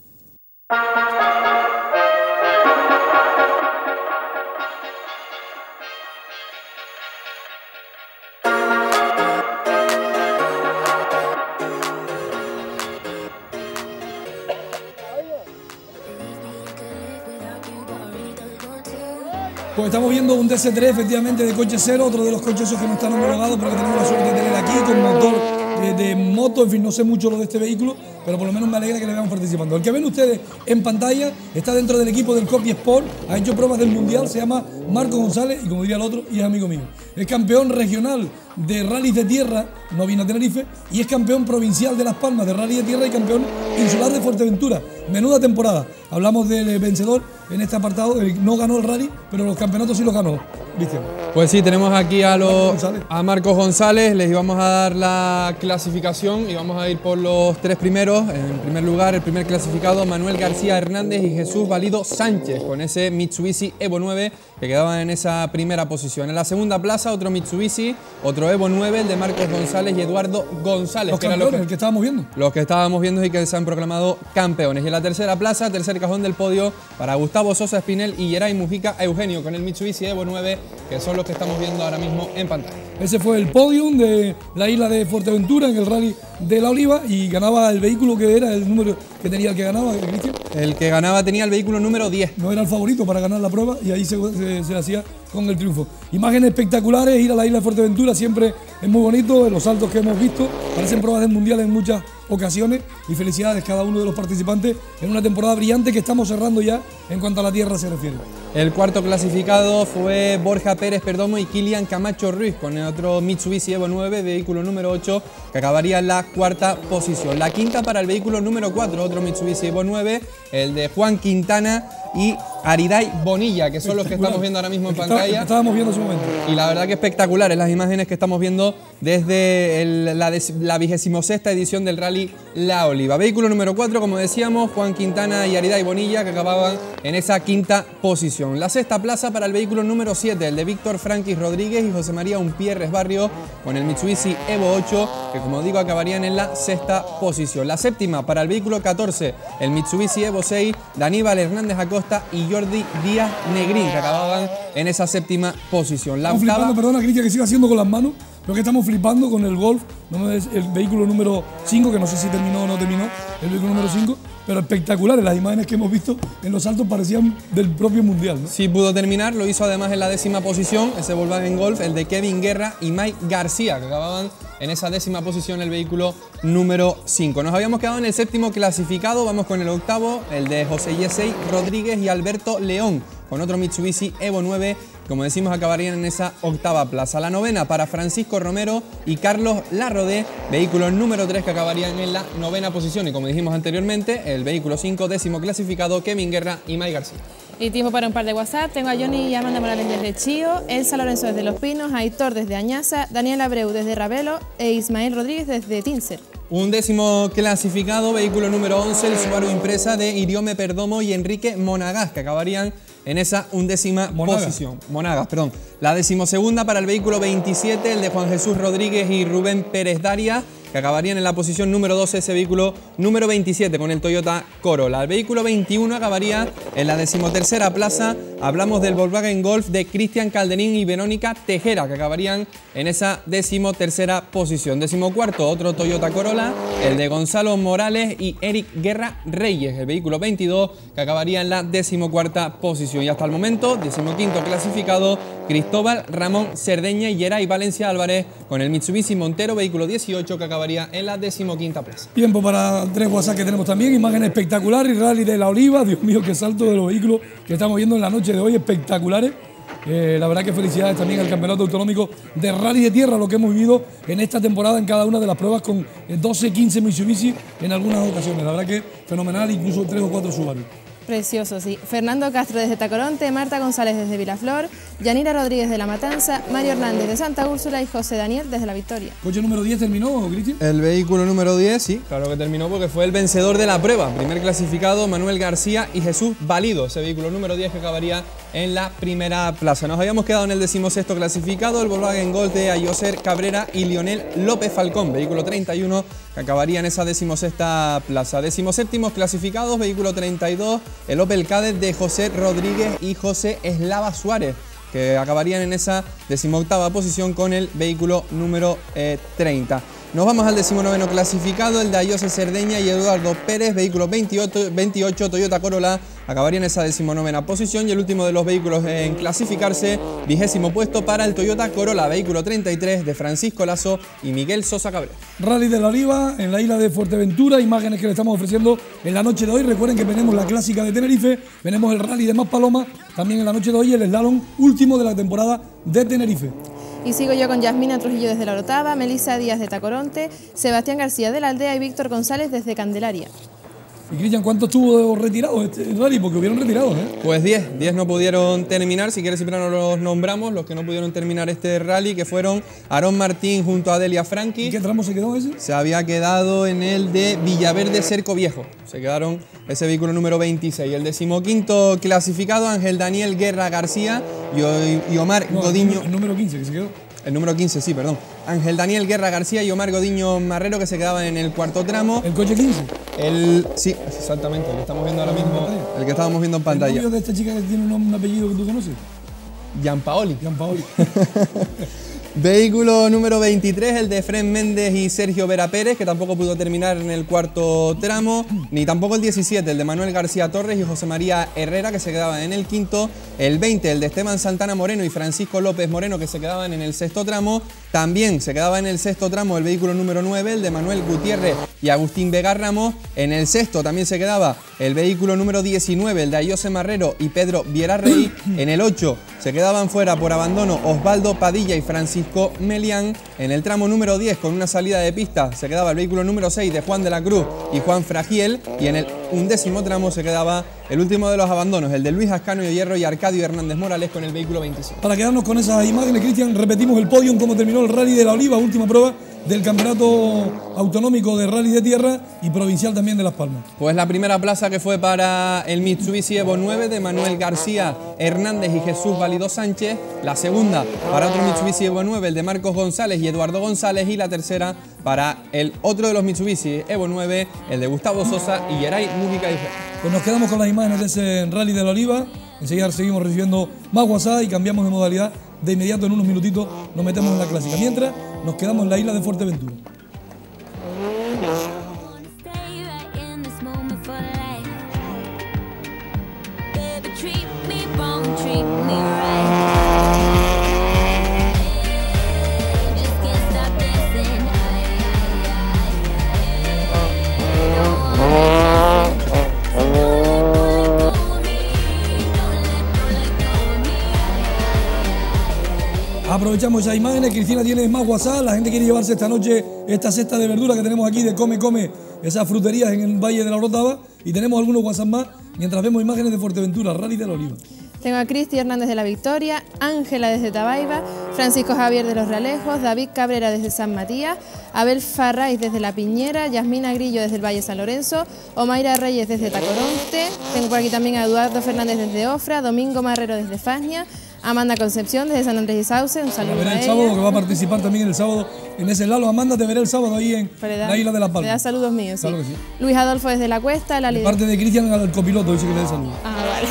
Pues estamos viendo un D C tres, efectivamente, de coche cero, otro de los coches esos que no están homologados, pero que tenemos la suerte de tener aquí, con motor eh, de moto. En fin, no sé mucho lo de este vehículo, pero por lo menos me alegra que le veamos participando. El que ven ustedes en pantalla está dentro del equipo del Copy Sport, ha hecho pruebas del Mundial, se llama Marco González, y como diría el otro, y es amigo mío. Es campeón regional de rallies de tierra, no viene a Tenerife, y es campeón provincial de Las Palmas de rally de tierra y campeón insular de Fuerteventura. Menuda temporada. Hablamos del vencedor en este apartado, el- no ganó el rally, pero los campeonatos sí los ganó. ¿Viste? Pues sí, tenemos aquí a, los, a Marcos González, les íbamos a dar la clasificación y vamos a ir por los tres primeros. En primer lugar, el primer clasificado, Manuel García Hernández y Jesús Valido Sánchez, con ese Mitsubishi Evo nueve que quedaban en esa primera posición. En la segunda plaza, otro Mitsubishi, otro Evo nueve, el de Marcos González y Eduardo González. Los que eran campeones, que- el que estábamos viendo. Los que estábamos viendo y que se han proclamado campeones. Y en la tercera plaza, tercer cajón del podio para Gustavo Sosa Espinel y Yeray Mujica Eugenio con el Mitsubishi Evo nueve, que son los que estamos viendo ahora mismo en pantalla. Ese fue el podium de la isla de Fuerteventura en el Rally de la Oliva, y ganaba el vehículo que era el número que tenía el que ganaba, Cristian. El que ganaba tenía el vehículo número diez. No era el favorito para ganar la prueba y ahí se, se- se hacía con el triunfo. Imágenes espectaculares, ir a la isla de Fuerteventura siempre es muy bonito, los saltos que hemos visto, parecen pruebas del Mundial en muchas ocasiones, y felicidades a cada uno de los participantes en una temporada brillante que estamos cerrando ya en cuanto a la tierra se refiere. El cuarto clasificado fue Borja Pérez Perdomo y Kilian Camacho Ruiz con el otro Mitsubishi Evo nueve, vehículo número ocho, que acabaría en la cuarta posición. La quinta para el vehículo número cuatro, otro Mitsubishi Evo nueve, el de Juan Quintana y Ariday Bonilla, que son los que estamos viendo ahora mismo en El que está- el que pantalla. estábamos viendo en su momento. Y la verdad que espectaculares las imágenes que estamos viendo desde el- la, des- la vigésimo sexta edición del Rally La Oliva. Vehículo número cuatro, como decíamos, Juan Quintana y Ariday Bonilla, que acababan en esa quinta posición. La sexta plaza para el vehículo número siete, el de Víctor Franquis Rodríguez y José María Umpierres Barrio, con el Mitsubishi Evo ocho, que como digo acabarían en la sexta posición. La séptima para el vehículo catorce, el Mitsubishi Evo seis, de Aníbal Hernández Acosta y Jordi Díaz Negrín, que acababan en esa séptima posición. La Estamos octava, flipando, perdona, Cristian, que siga haciendo con las manos, pero que estamos flipando con el Golf, no me des- el vehículo número cinco, que no sé si terminó o no terminó, el vehículo número cinco, pero espectaculares las imágenes que hemos visto en los saltos, parecían del propio Mundial, ¿no? sí pudo terminar, lo hizo además en la décima posición, ese Volkswagen Golf, el de Kevin Guerra y Mike García, que acababan en esa décima posición el vehículo número cinco. Nos habíamos quedado en el séptimo clasificado, vamos con el octavo, el de José Yesey Rodríguez y Alberto León, con otro Mitsubishi Evo nueve, como decimos acabarían en esa octava plaza. La novena para Francisco Romero y Carlos Larrodé, vehículo número tres, que acabarían en la novena posición. Y como dijimos anteriormente, el vehículo cinco, décimo clasificado, Kevin Guerra y Mike García. Y tiempo para un par de WhatsApp. Tengo a Johnny y Amanda Morales desde Chío, Elsa Lorenzo desde Los Pinos, Aitor desde Añaza, Daniel Abreu desde Ravelo e Ismael Rodríguez desde Tinser. Un décimo clasificado, vehículo número once, el Subaru Impresa de Iriome Perdomo y Enrique Monagas, que acabarían en esa undécima Monagas. posición. Monagas, perdón. La decimosegunda para el vehículo veintisiete, el de Juan Jesús Rodríguez y Rubén Pérez Daria, que acabarían en la posición número doce, ese vehículo número veintisiete con el Toyota Corolla. El vehículo veintiuno acabaría en la decimotercera plaza. Hablamos del Volkswagen Golf de Cristian Calderín y Verónica Tejera, que acabarían en esa decimotercera posición. Decimocuarto, otro Toyota Corolla, el de Gonzalo Morales y Eric Guerra Reyes, el vehículo veintidós, que acabaría en la decimocuarta posición. Y hasta el momento, decimoquinto clasificado, Cristóbal Ramón Cerdeña y Geray Valencia Álvarez con el Mitsubishi Montero, vehículo dieciocho, que acabaría en la decimoquinta plaza. Tiempo para tres WhatsApp que tenemos también, imagen espectacular y Rally de la Oliva. Dios mío, qué salto de los vehículos que estamos viendo en la noche de hoy, espectaculares. Eh, la verdad que felicidades también al Campeonato Autonómico de Rally de Tierra, lo que hemos vivido en esta temporada en cada una de las pruebas con doce, quince Mitsubishi en algunas ocasiones. La verdad que fenomenal, incluso tres o cuatro Subaru. Precioso, sí. Fernando Castro desde Tacoronte, Marta González desde Vilaflor, Yanira Rodríguez de La Matanza, Mario Hernández de Santa Úrsula y José Daniel desde La Victoria. ¿Coche número diez terminó, Cristian? El vehículo número diez, sí, claro que terminó porque fue el vencedor de la prueba. Primer clasificado, Manuel García y Jesús Valido. Ese vehículo número diez que acabaría en la primera plaza. Nos habíamos quedado en el decimosexto clasificado, el Volkswagen Golf de Ayoser Cabrera y Lionel López Falcón, vehículo treinta y uno, que acabaría en esa decimosexta plaza. Decimoséptimos clasificados, vehículo treinta y dos, el Opel Kadett de José Rodríguez y José Eslava Suárez, que acabarían en esa decimoctava posición con el vehículo número eh, treinta. Nos vamos al decimonoveno clasificado, el de Ayose Cerdeña y Eduardo Pérez, vehículo veintiocho, veintiocho Toyota Corolla, acabaría en esa decimonovena posición. Y el último de los vehículos en clasificarse, vigésimo puesto para el Toyota Corolla, vehículo treinta y tres de Francisco Lazo y Miguel Sosa Cabrera. Rally de la Oliva en la isla de Fuerteventura, imágenes que le estamos ofreciendo en la noche de hoy. Recuerden que tenemos la clásica de Tenerife, tenemos el Rally de Maspalomas, también en la noche de hoy el slalom último de la temporada de Tenerife. Y sigo yo con Yasmina Trujillo desde La Orotava, Melissa Díaz de Tacoronte, Sebastián García de la Aldea y Víctor González desde Candelaria. Y Cristian, ¿cuántos tuvo retirados este rally? Porque hubieron retirados, ¿eh? Pues diez, diez no pudieron terminar. Si quieres siempre nos los nombramos, los que no pudieron terminar este rally, que fueron Aarón Martín junto a Delia Franqui. ¿En qué tramo se quedó ese? Se había quedado en el de Villaverde Cerco Viejo. Se quedaron ese vehículo número veintiséis. El decimoquinto clasificado, Ángel Daniel Guerra García y Omar no, Godiño. El número quince que se quedó. El número quince, sí, perdón. Ángel Daniel Guerra García y Omar Godiño Marrero, que se quedaban en el cuarto tramo. ¿El coche quince? El, sí, exactamente, el que estamos viendo ahora mismo, el que estábamos viendo en pantalla. ¿El novio de esta chica que tiene un apellido que tú conoces? Gianpaoli. Gianpaoli. Vehículo número veintitrés, el de Efrén Méndez y Sergio Vera Pérez, que tampoco pudo terminar en el cuarto tramo, ni tampoco el diecisiete, el de Manuel García Torres y José María Herrera, que se quedaban en el quinto, el veinte, el de Esteban Santana Moreno y Francisco López Moreno, que se quedaban en el sexto tramo. También se quedaba en el sexto tramo el vehículo número nueve, el de Manuel Gutiérrez y Agustín Vega Ramos. En el sexto también se quedaba el vehículo número diecinueve, el de Ayose Marrero y Pedro Viera Rey. En el ocho se quedaban fuera por abandono Osvaldo Padilla y Francisco Melián. En el tramo número diez, con una salida de pista, se quedaba el vehículo número seis de Juan de la Cruz y Juan Fragiel. Y en el undécimo tramo se quedaba el último de los abandonos, el de Luis Ascanio Hierro y Arcadio Hernández Morales, con el vehículo veinticinco. Para quedarnos con esas imágenes, Cristian, repetimos el podio, cómo terminó el Rally de la Oliva, última prueba del Campeonato Autonómico de Rally de Tierra y Provincial también de Las Palmas. Pues la primera plaza, que fue para el Mitsubishi Evo nueve de Manuel García Hernández y Jesús Valido Sánchez. La segunda para otro Mitsubishi Evo nueve, el de Marcos González y Eduardo González. Y la tercera para el otro de los Mitsubishi Evo nueve, el de Gustavo Sosa y Geray Mújica y Fe. Pues nos quedamos con las imágenes de ese Rally de la Oliva. Enseguida seguimos recibiendo más WhatsApp y cambiamos de modalidad. De inmediato, en unos minutitos, nos metemos en la clásica. Mientras, nos quedamos en la isla de Fuerteventura. Aprovechamos esas imágenes. Cristina tiene más WhatsApp. La gente quiere llevarse esta noche esta cesta de verdura que tenemos aquí de Come Come, esas fruterías en el Valle de la Orotava. Y tenemos algunos WhatsApp más mientras vemos imágenes de Fuerteventura, Rally de la Oliva. Tengo a Cristi Hernández de La Victoria, Ángela desde Tabaiba, Francisco Javier de Los Realejos, David Cabrera desde San Matías, Abel Farraiz desde La Piñera, Yasmina Grillo desde el Valle San Lorenzo, Omaira Reyes desde Tacoronte. Tengo por aquí también a Eduardo Fernández desde Ofra, Domingo Marrero desde Fasnia, Amanda Concepción desde San Andrés y Sauce, un saludo a ver a el ella. sábado, que va a participar también el sábado en ese lado. Amanda, te veré el sábado ahí en Pero da- la Isla de la Le Palma. da saludos míos, sí. Claro que sí. Luis Adolfo desde la Cuesta, Lali De de... parte de Cristian, al copiloto, dice que le dé saludos. Ah, vale.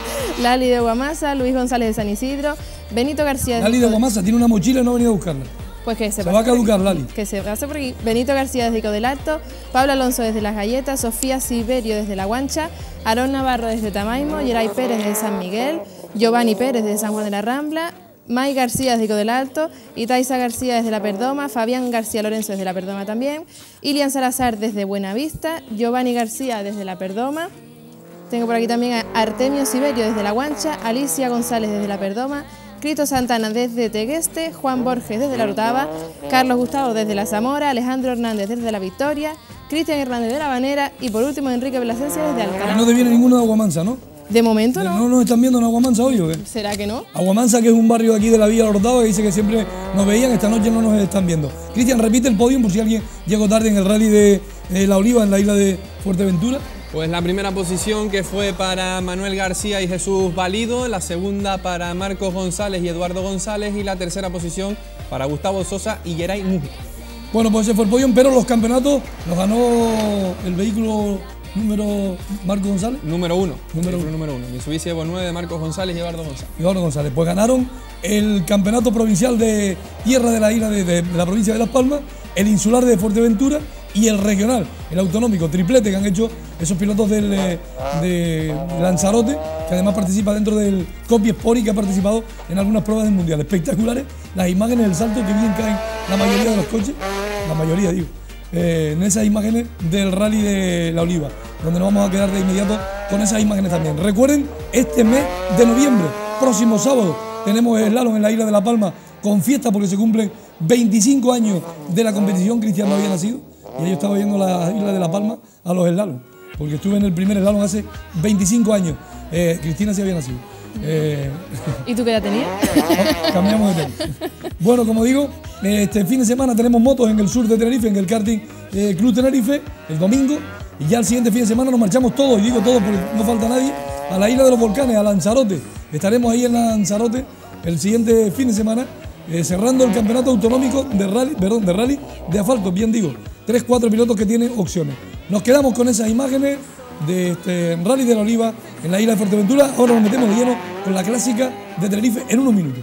Lali de Guamasa, Luis González de San Isidro, Benito García Lali de Guamasa tiene una mochila y no ha venido a buscarla. Pues que se, Se va a caducar, Lali. Que se pase por aquí. Benito García desde Ico del Alto, Pablo Alonso desde Las Galletas, Sofía Siberio desde La Guancha, Aarón Navarro desde Tamaimo, Yeray Pérez desde San Miguel, Giovanni Pérez desde San Juan de la Rambla, May García desde Ico del Alto, Itaiza García desde La Perdoma, Fabián García Lorenzo desde La Perdoma también, Ilian Salazar desde Buenavista, Giovanni García desde La Perdoma. Tengo por aquí también a Artemio Siberio desde La Guancha, Alicia González desde La Perdoma, Crito Santana desde Tegueste, Juan Borges desde La Rotava, Carlos Gustavo desde La Zamora, Alejandro Hernández desde La Victoria, Cristian Hernández de La Banera y por último Enrique Plasencia desde Alcalá. No te viene ninguno de Aguamansa, ¿no? De momento no. ¿No nos están viendo en Aguamansa hoy o qué? ¿Será que no? Aguamansa, que es un barrio de aquí de la Villa de la Orotava, que dice que siempre nos veían, esta noche no nos están viendo. Cristian, repite el podio por si alguien llegó tarde en el rally de eh, La Oliva en la isla de Fuerteventura. Pues la primera posición que fue para Manuel García y Jesús Valido, la segunda para Marcos González y Eduardo González y la tercera posición para Gustavo Sosa y Geray Mújica. Bueno, pues ese fue el podio, pero los campeonatos los ganó el vehículo número Marcos González. Número uno. Número uno. Número uno. Mitsubishi Evo nueve de Marcos González y Eduardo González. Eduardo González. Pues ganaron el campeonato provincial de tierra de la isla de, de- de la provincia de Las Palmas, el insular de Fuerteventura y el regional, el autonómico, triplete que han hecho esos pilotos del, eh, de Lanzarote, que además participa dentro del Copy Sport y que ha participado en algunas pruebas del mundial. Espectaculares las imágenes del salto, que bien caen la mayoría de los coches, la mayoría digo, eh, en esas imágenes del rally de La Oliva, donde nos vamos a quedar de inmediato con esas imágenes también. Recuerden, este mes de noviembre, próximo sábado, tenemos el slalom en la isla de La Palma con fiesta porque se cumplen veinticinco años de la competición. Cristian no había nacido y yo estaba viendo la isla de La Palma a los slalom, porque estuve en el primer slalom hace veinticinco años. Eh, Cristina sí había nacido. Eh, ¿Y tú qué edad tenías? cambiamos de tema. Bueno, como digo, este fin de semana tenemos motos en el sur de Tenerife, en el karting eh, Club Tenerife, el domingo, y ya el siguiente fin de semana nos marchamos todos, y digo todos porque no falta nadie, a la isla de los volcanes, a Lanzarote. Estaremos ahí en Lanzarote el siguiente fin de semana, eh, cerrando el campeonato autonómico de rally, perdón, de rally de asfalto, bien digo, tres, cuatro pilotos que tienen opciones. Nos quedamos con esas imágenes de este rally de La Oliva en la isla de Fuerteventura. Ahora nos metemos de lleno con la clásica de Tenerife en unos minutos.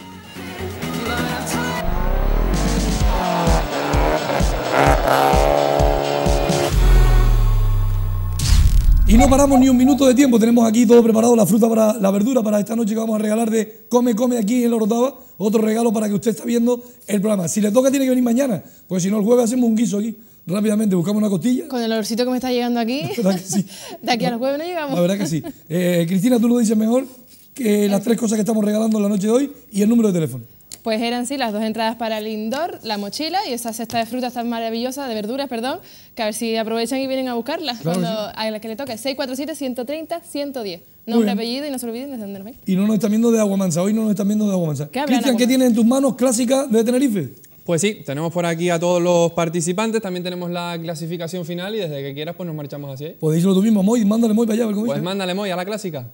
Y no paramos ni un minuto de tiempo, tenemos aquí todo preparado, la fruta para la verdura para esta noche que vamos a regalar de Come Come aquí en La Orotava. Otro regalo para que usted está viendo el programa. Si le toca tiene que venir mañana, porque si no el jueves hacemos un guiso aquí. Rápidamente buscamos una costilla. Con el olorcito que me está llegando aquí. ¿Verdad que sí? De aquí al jueves no llegamos. La verdad que sí. Eh, Cristina, tú lo dices mejor que las tres cosas que estamos regalando en la noche de hoy y el número de teléfono. Pues eran sí las dos entradas para el indoor, la mochila y esa cesta de frutas tan maravillosa, de verduras, perdón, que a ver si aprovechan y vienen a buscarlas Claro cuando que sí. a la que le toque. seis cuatro siete, uno treinta, ciento diez. Muy Nombre, bien. apellido y no se olviden desde dónde nos ven. Y no nos están viendo de Aguamansa, hoy no nos están viendo de Aguamansa. ¿Qué hablan Cristian, ¿qué Aguamansa? tienes en tus manos clásica de Tenerife? Pues sí, tenemos por aquí a todos los participantes, también tenemos la clasificación final y desde que quieras pues nos marchamos hacia ahí. Podéis decirlo tú mismo, Moy, mándale Moy para allá, a ver cómo Pues dice. mándale Moy a la clásica.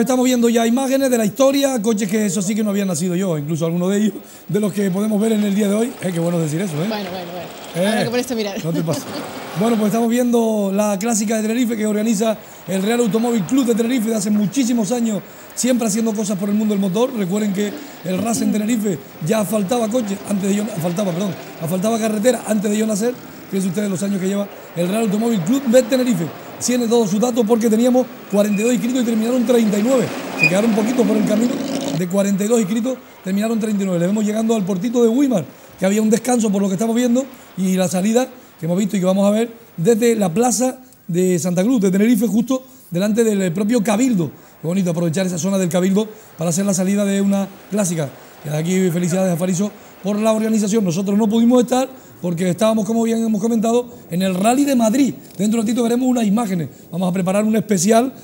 estamos viendo ya imágenes de la historia, coches que eso sí que no habían nacido yo, incluso algunos de ellos, de los que podemos ver en el día de hoy. Eh, qué bueno decir eso, ¿eh? Bueno, bueno, bueno. Eh, Ahora que ponerse a mirar. No te pasa. Bueno, pues estamos viendo la clásica de Tenerife que organiza el Real Automóvil Club de Tenerife de hace muchísimos años, siempre haciendo cosas por el mundo del motor. Recuerden que el Racing Tenerife ya asfaltaba coches antes de yo, asfaltaba, perdón, asfaltaba carretera antes de yo nacer. Fíjense ustedes los años que lleva el Real Automóvil Club de Tenerife. Tiene todos sus datos porque teníamos cuarenta y dos inscritos y terminaron treinta y nueve. Se quedaron un poquito por el camino. De cuarenta y dos inscritos terminaron treinta y nueve. Le vemos llegando al portito de Weimar, que había un descanso por lo que estamos viendo, y la salida que hemos visto y que vamos a ver desde la plaza de Santa Cruz de Tenerife, justo delante del propio Cabildo. Qué bonito aprovechar esa zona del Cabildo para hacer la salida de una clásica. Y aquí felicidades a Fariso por la organización. Nosotros no pudimos estar porque estábamos, como bien hemos comentado, en el Rally de Madrid. Dentro de un ratito veremos unas imágenes. Vamos a preparar un especial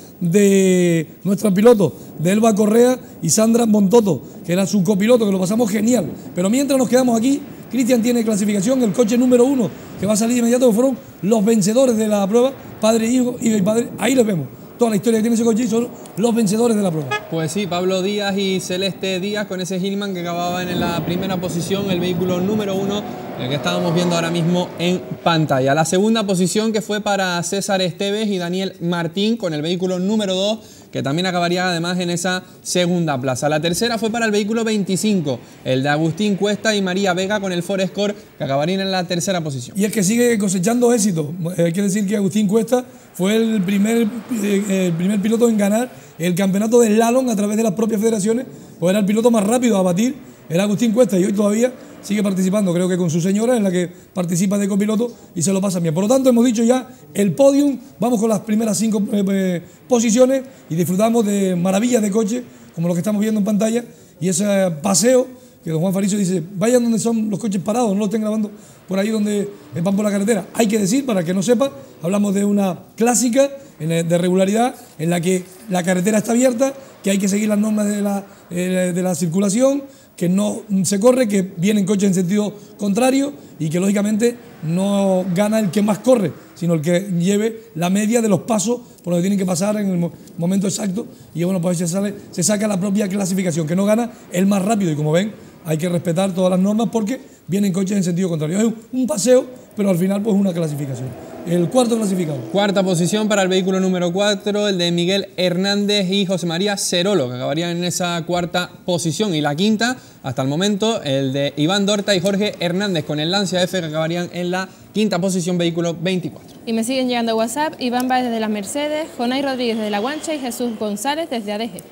de nuestros pilotos, de Elba Correa y Sandra Montoto, que era su copiloto, que lo pasamos genial. Pero mientras nos quedamos aquí, Cristian tiene clasificación, el coche número uno, que va a salir de inmediato, que fueron los vencedores de la prueba, padre e hijo, hijo y padre. Ahí los vemos. Toda la historia que tiene ese coche y son los vencedores de la prueba. Pues sí, Pablo Díaz y Celeste Díaz con ese Hillman que acababan en la primera posición, el vehículo número uno, el que estábamos viendo ahora mismo en pantalla. La segunda posición que fue para César Esteves y Daniel Martín con el vehículo número dos, que también acabaría además en esa segunda plaza. La tercera fue para el vehículo veinticinco, el de Agustín Cuesta y María Vega con el Ford Escort, que acabarían en la tercera posición. Y es que sigue cosechando éxito. Hay que decir que Agustín Cuesta fue el primer, eh, el primer piloto en ganar el campeonato de slalom a través de las propias federaciones, pues era el piloto más rápido a batir, era Agustín Cuesta, y hoy todavía sigue participando, creo que con su señora, en la que participa de copiloto y se lo pasa bien. Por lo tanto, hemos dicho ya el podium, vamos con las primeras cinco eh, eh, posiciones y disfrutamos de maravillas de coche, como lo que estamos viendo en pantalla, y ese paseo que don Juan Fariso dice, vayan donde son los coches parados, no los estén grabando por ahí donde van por la carretera. Hay que decir, para que no sepa, hablamos de una clásica de regularidad en la que la carretera está abierta, que hay que seguir las normas de la, de la circulación, que no se corre, que vienen coches en sentido contrario y que lógicamente no gana el que más corre, sino el que lleve la media de los pasos por donde tienen que pasar en el momento exacto, y bueno, pues se, sale, se saca la propia clasificación, que no gana el más rápido, y como ven, hay que respetar todas las normas porque vienen coches en sentido contrario. Es un paseo, pero al final pues una clasificación. El cuarto clasificado. Cuarta posición para el vehículo número cuatro, el de Miguel Hernández y José María Cerolo, que acabarían en esa cuarta posición. Y la quinta, hasta el momento, el de Iván Dorta y Jorge Hernández con el Lancia F, que acabarían en la quinta posición, vehículo veinticuatro. Y me siguen llegando a WhatsApp, Iván Báez desde las Mercedes, Jonay Rodríguez desde La Guancha y Jesús González desde A D G.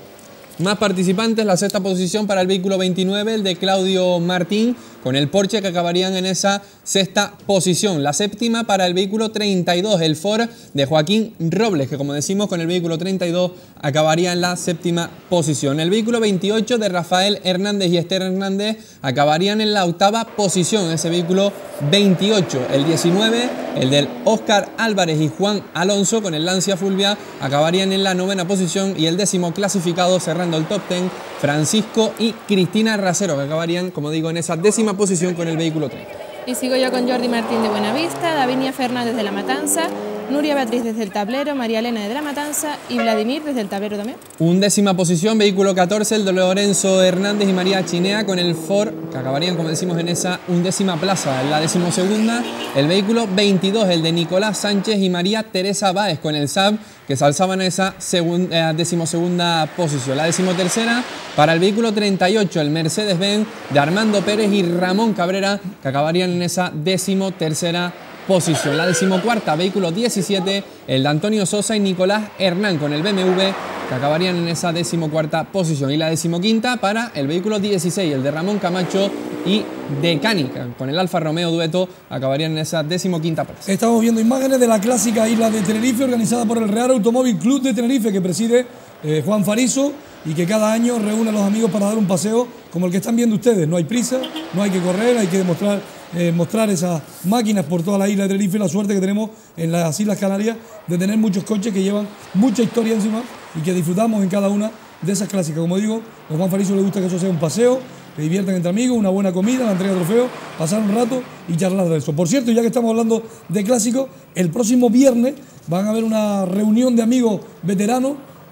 Más participantes, la sexta posición para el vehículo veintinueve, el de Claudio Martín, con el Porsche, que acabarían en esa sexta posición. La séptima para el vehículo treinta y dos, el Ford de Joaquín Robles, que como decimos con el vehículo treinta y dos acabaría en la séptima posición. El vehículo veintiocho de Rafael Hernández y Esther Hernández acabarían en la octava posición, ese vehículo veintiocho. El diecinueve, el del Óscar Álvarez y Juan Alonso con el Lancia Fulvia, acabarían en la novena posición, y el décimo clasificado cerrando el top ten, Francisco y Cristina Rasero, que acabarían, como digo, en esa décima posición con el vehículo treinta. Y sigo yo con Jordi Martín de Buenavista, Davinia Fernández de La Matanza, Nuria Beatriz desde el Tablero, María Elena desde La Matanza y Vladimir desde el Tablero también. Undécima posición, vehículo catorce, el de Lorenzo Hernández y María Chinea con el Ford, que acabarían, como decimos, en esa undécima plaza. En la decimosegunda, el vehículo veintidós, el de Nicolás Sánchez y María Teresa Báez con el Saab, que se alzaban en esa segunda, eh, decimosegunda posición. La decimotercera para el vehículo treinta y ocho, el Mercedes-Benz de Armando Pérez y Ramón Cabrera, que acabarían en esa decimotercera posición. La decimocuarta, vehículo diecisiete, el de Antonio Sosa y Nicolás Hernán con el B M W, que acabarían en esa decimocuarta posición. Y la decimoquinta para el vehículo dieciséis, el de Ramón Camacho y Decani, con el Alfa Romeo Dueto, acabarían en esa decimoquinta posición. Estamos viendo imágenes de la clásica isla de Tenerife, organizada por el Real Automóvil Club de Tenerife, que preside eh, Juan Fariso, y que cada año reúne a los amigos para dar un paseo como el que están viendo ustedes. No hay prisa, no hay que correr, hay que demostrar, eh, mostrar esas máquinas por toda la isla de Tenerife, la suerte que tenemos en las Islas Canarias de tener muchos coches que llevan mucha historia encima y que disfrutamos en cada una de esas clásicas. Como digo, a Juan Fariso le gusta que eso sea un paseo, que diviertan entre amigos, una buena comida, la entrega de trofeos, pasar un rato y charlar de eso. Por cierto, ya que estamos hablando de clásicos, el próximo viernes van a haber una reunión de amigos veteranos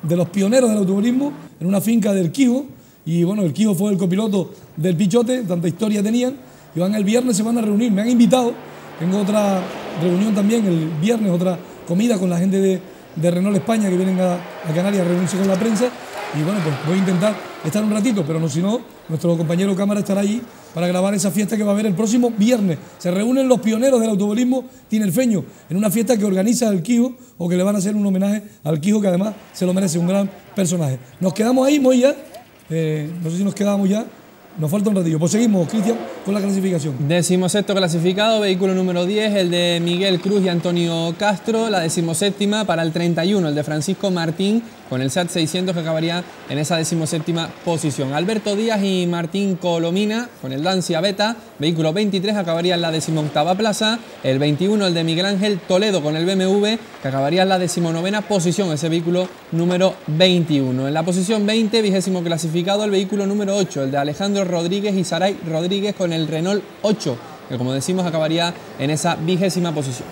de los pioneros del automovilismo en una finca del Quijo. Y bueno, el Quijo fue el copiloto del Pichote, tanta historia tenían. Y van el viernes, se van a reunir, me han invitado. Tengo otra reunión también el viernes, otra comida con la gente de, de Renault España que vienen a, a Canarias a reunirse con la prensa. Y bueno, pues voy a intentar estar un ratito, pero no, si no, nuestro compañero cámara estará allí para grabar esa fiesta que va a haber el próximo viernes. Se reúnen los pioneros del automovilismo tinerfeño en una fiesta que organiza el Quijo, o que le van a hacer un homenaje al Quijo, que además se lo merece, un gran personaje. Nos quedamos ahí, Moya. Eh, no sé si nos quedamos ya. Nos falta un ratillo. Pues seguimos, Cristian, con la clasificación. Decimosexto clasificado, vehículo número diez, el de Miguel Cruz y Antonio Castro. La decimoséptima para el treinta y uno, el de Francisco Martín, con el SEAT seiscientos, que acabaría en esa decimoséptima posición. Alberto Díaz y Martín Colomina, con el Dacia Beta, vehículo veintitrés, acabaría en la decimoctava plaza. El veintiuno, el de Miguel Ángel Toledo, con el B M W, que acabaría en la decimonovena posición, ese vehículo número veintiuno. En la posición veinte, vigésimo clasificado, el vehículo número ocho, el de Alejandro Rodríguez y Saray Rodríguez, con el Renault ocho, que como decimos acabaría en esa vigésima posición.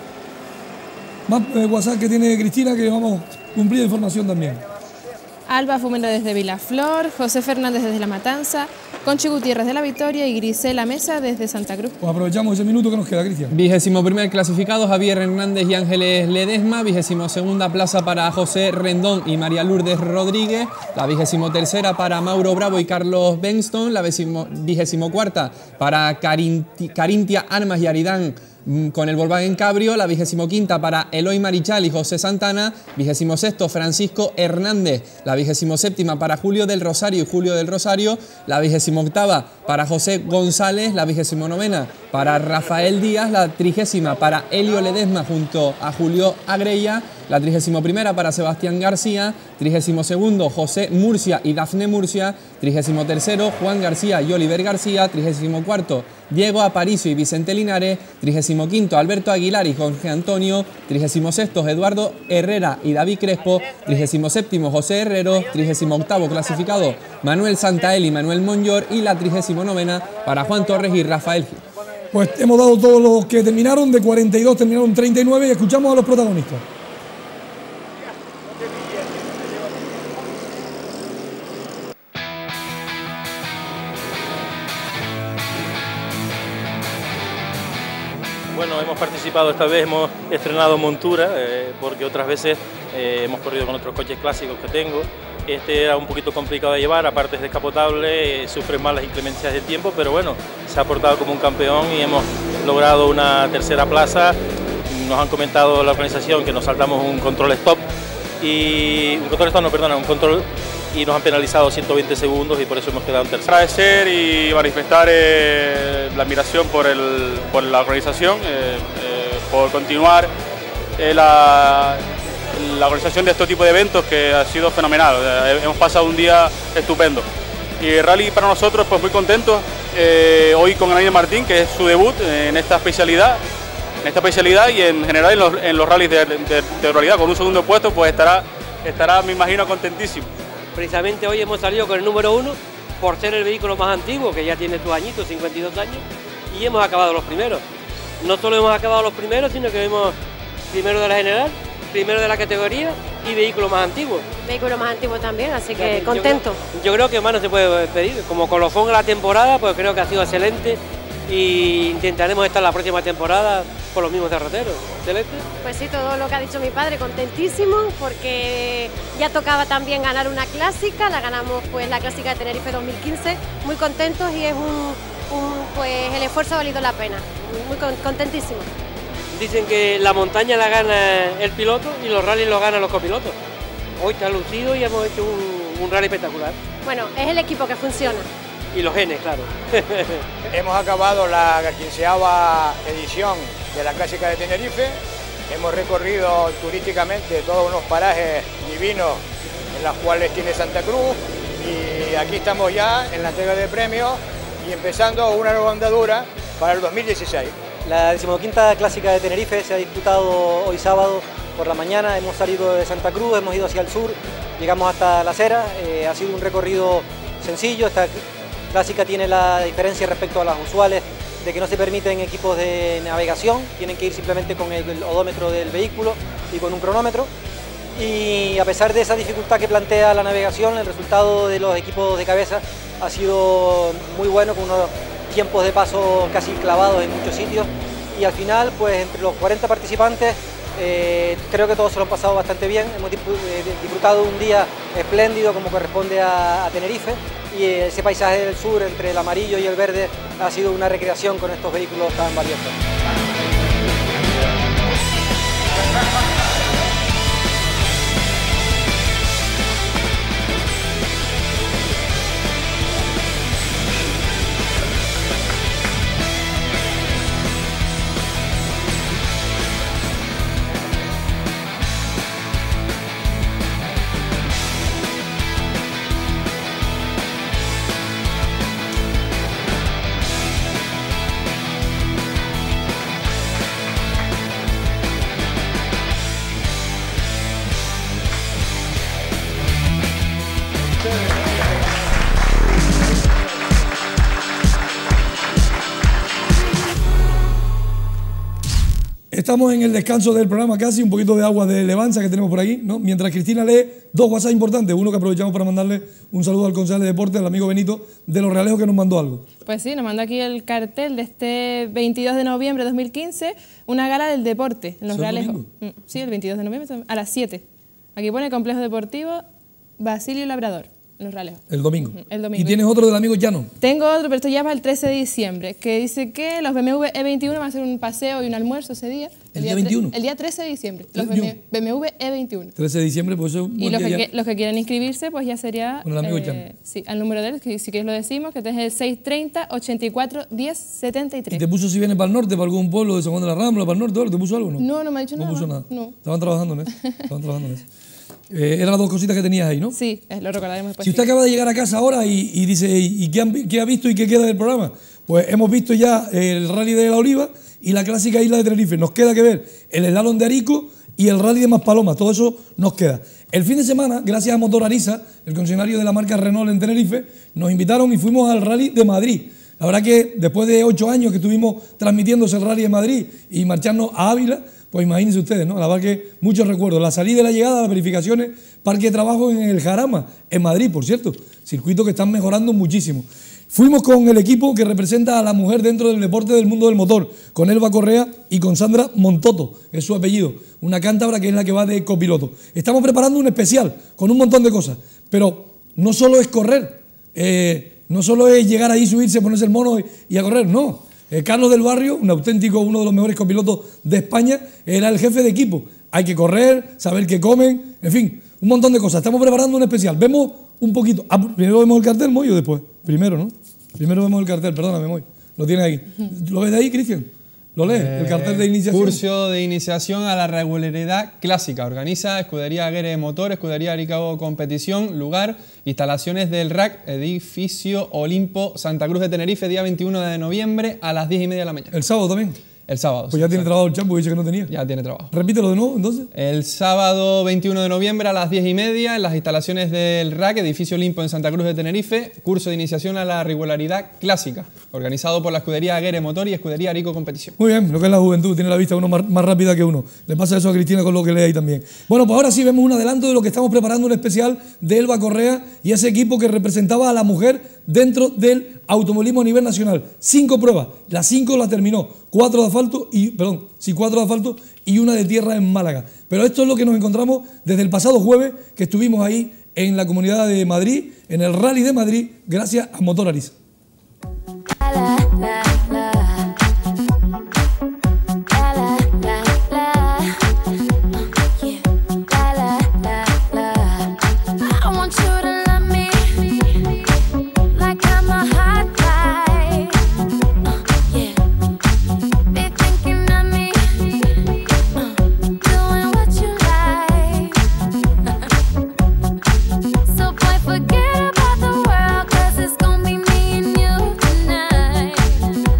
Más eh, WhatsApp que tiene Cristina, que vamos a cumplir información también. Alba Fumero desde Vilaflor, José Fernández desde La Matanza, Conchi Gutiérrez de La Victoria y Grisela Mesa desde Santa Cruz. Pues aprovechamos ese minuto que nos queda, Cristian. Vigésimo primer clasificado, Javier Hernández y Ángeles Ledesma. Vigésimo segunda plaza para José Rendón y María Lourdes Rodríguez. La vigésimo tercera para Mauro Bravo y Carlos Benston. La vigésimo cuarta para Carinti, Carintia Armas y Aridán, con el Volkswagen Cabrio. La vigésimo quinta para Eloy Marichal y José Santana. Vigésimo sexto Francisco Hernández. La vigésimo séptima para Julio del Rosario y Julio del Rosario. La vigésimo octava para José González. La vigésimo novena para Rafael Díaz. La trigésima para Elio Ledesma junto a Julio Agrella. La trigésimo primera para Sebastián García. Trigésimo segundo José Murcia y Dafne Murcia. Trigésimo tercero Juan García y Oliver García. Trigésimo cuarto Diego Aparicio y Vicente Linares. Trigésimo quinto Alberto Aguilar y Jorge Antonio. Trigésimo sexto Eduardo Herrera y David Crespo. Trigésimo séptimo José Herrero. Trigésimo octavo clasificado Manuel Santael y Manuel Monyor. Y la trigésimo novena para Juan Torres y Rafael Gil. Pues hemos dado todos los que terminaron, de cuarenta y dos terminaron treinta y nueve, y escuchamos a los protagonistas. Bueno, hemos participado esta vez, hemos estrenado montura, eh, porque otras veces eh, hemos corrido con otros coches clásicos que tengo. Este era un poquito complicado de llevar, aparte es descapotable, eh, sufre más las inclemencias del tiempo, pero bueno, se ha portado como un campeón y hemos logrado una tercera plaza. Nos han comentado la organización que nos saltamos un control stop, y un control stop, no, perdona, un control, y nos han penalizado ciento veinte segundos y por eso hemos quedado en tercera. Agradecer y manifestar eh, la admiración por, el, por la organización, eh, eh, por continuar eh, la, la organización de este tipo de eventos, que ha sido fenomenal. Eh, hemos pasado un día estupendo. Y el rally para nosotros, pues muy contentos, eh, hoy con Anaína Martín, que es su debut en esta especialidad, en esta especialidad y en general en los, en los rallies de, de, de ruralidad, con un segundo puesto, pues estará, estará, me imagino, contentísimo. Precisamente hoy hemos salido con el número uno por ser el vehículo más antiguo, que ya tiene sus añitos, cincuenta y dos años, y hemos acabado los primeros. No solo hemos acabado los primeros, sino que hemos primero de la general, primero de la categoría y vehículo más antiguo. Vehículo más antiguo también, así que yo contento. Creo, yo creo que más no se puede pedir. Como colofón a la temporada, pues creo que ha sido excelente y intentaremos estar la próxima temporada por los mismos derroteros. Excelente. Pues sí, todo lo que ha dicho mi padre, contentísimo, porque ya tocaba también ganar una clásica, la ganamos pues la clásica de Tenerife dos mil quince, muy contentos, y es un, un pues el esfuerzo ha valido la pena, muy contentísimo. Dicen que la montaña la gana el piloto y los rallies los ganan los copilotos. Hoy está lucido y hemos hecho un, un rally espectacular. Bueno, es el equipo que funciona. Y los genes, claro. Hemos acabado la quinceava edición de la Clásica de Tenerife. Hemos recorrido turísticamente todos unos parajes divinos en los cuales tiene Santa Cruz, y aquí estamos ya en la entrega de premios y empezando una nueva andadura para el dos mil dieciséis. La decimoquinta Clásica de Tenerife se ha disputado hoy sábado por la mañana. Hemos salido de Santa Cruz, hemos ido hacia el sur, llegamos hasta Las Heras. Eh, ha sido un recorrido sencillo. Esta clásica tiene la diferencia respecto a las usuales de que no se permiten equipos de navegación, tienen que ir simplemente con el odómetro del vehículo y con un cronómetro. y a pesar de esa dificultad que plantea la navegación, el resultado de los equipos de cabeza ha sido muy bueno, con unos tiempos de paso casi clavados en muchos sitios, y al final, pues entre los cuarenta participantes, eh, creo que todos se lo han pasado bastante bien. Hemos disfrutado un día espléndido como corresponde a, a Tenerife, y ese paisaje del sur entre el amarillo y el verde ha sido una recreación con estos vehículos tan valiosos. Estamos en el descanso del programa casi, un poquito de agua de Levanza que tenemos por aquí, ¿no? Mientras Cristina lee dos WhatsApp importantes, uno que aprovechamos para mandarle un saludo al concejal de deporte, al amigo Benito, de Los Realejos, que nos mandó algo. Pues sí, nos mandó aquí el cartel de este veintidós de noviembre de dos mil quince, una gala del deporte en Los Realejos. Sí, el veintidós de noviembre a las siete. Aquí pone Complejo Deportivo Basilio Labrador, en Los Realejos. El domingo. El domingo. ¿Y tienes otro del amigo Llano? Tengo otro, pero esto ya va el trece de diciembre, que dice que los B M W E veintiuno van a hacer un paseo y un almuerzo ese día. ¿El día veintiuno? El día trece de diciembre, los B M W E veintiuno. trece de diciembre, pues eso es un Y buen los día que, ya. que- los que quieran inscribirse, pues ya sería... Con el amigo Llano. Sí, al número de él, que si quieres lo decimos, que es el seis treinta, ochenta y cuatro, diez, setenta y ¿Y tres. te puso si vienes para el norte, para algún pueblo de San Juan de la Rambla, para el norte, ¿te puso algo no? No, no me ha dicho No nada. puso más. nada. No. Estaban trabajando en eso. Estaban trabajando en eso. Eh, eran las dos cositas que tenías ahí, ¿no? Sí, eh, lo recordaremos después. Si usted sí. acaba de llegar a casa ahora y, y dice, ¿y qué, han vi- qué ha visto y qué queda del programa? Pues hemos visto ya el Rally de la Oliva y la clásica Isla de Tenerife. Nos queda que ver el slalom de Arico y el Rally de Maspalomas. Todo eso nos queda. El fin de semana, gracias a Motor Arisa, el concesionario de la marca Renault en Tenerife, nos invitaron y fuimos al Rally de Madrid. La verdad que después de ocho años que estuvimos transmitiéndose el Rally de Madrid y marcharnos a Ávila, pues imagínense ustedes, ¿no? La verdad que muchos recuerdos. La salida y la llegada, las verificaciones, parque de trabajo en el Jarama, en Madrid, por cierto. Circuitos que están mejorando muchísimo. Fuimos con el equipo que representa a la mujer dentro del deporte del mundo del motor, con Elba Correa y con Sandra Montoto, es su apellido, una cántabra que es la que va de copiloto. Estamos preparando un especial con un montón de cosas, pero no solo es correr, eh, no solo es llegar ahí, subirse, ponerse el mono y, y a correr, no. Eh, Carlos del Barrio, un auténtico, uno de los mejores copilotos de España, era el jefe de equipo. Hay que correr, saber qué comen, en fin, un montón de cosas. Estamos preparando un especial. Vemos un poquito. Ah, primero vemos el cartel, Moy, o después. Primero, ¿no? Primero vemos el cartel, perdóname, Moy. Lo tienes ahí. ¿Lo ves de ahí, Cristian? ¿Lo lees? El cartel de iniciación. Curso de iniciación a la regularidad clásica. Organiza Escudería Aguirre Motor, Escudería Aricao Competición, lugar, instalaciones del R A C, edificio Olimpo, Santa Cruz de Tenerife, día veintiuno de noviembre a las diez y media de la mañana. ¿El sábado también? El sábado. Pues ya tiene trabajo el champo, dice que no tenía. Ya tiene trabajo. Repítelo de nuevo, entonces. El sábado veintiuno de noviembre a las diez y media en las instalaciones del R A C, edificio Olimpo en Santa Cruz de Tenerife, curso de iniciación a la regularidad clásica, organizado por la Escudería Aguirre Motor y Escudería Arico Competición. Muy bien, lo que es la juventud, tiene la vista uno más, más rápida que uno. Le pasa eso a Cristina con lo que lee ahí también. Bueno, pues ahora sí vemos un adelanto de lo que estamos preparando, un especial de Elba Correa y ese equipo que representaba a la mujer dentro del automovilismo a nivel nacional. Cinco pruebas, las cinco las terminó, cuatro de asfalto y, perdón, sí, cuatro de asfalto y una de tierra en Málaga. Pero esto es lo que nos encontramos desde el pasado jueves, que estuvimos ahí en la Comunidad de Madrid, en el Rally de Madrid, gracias a Motor Arisa. So boy, forget about the world, 'cause it's gonna be me and you tonight.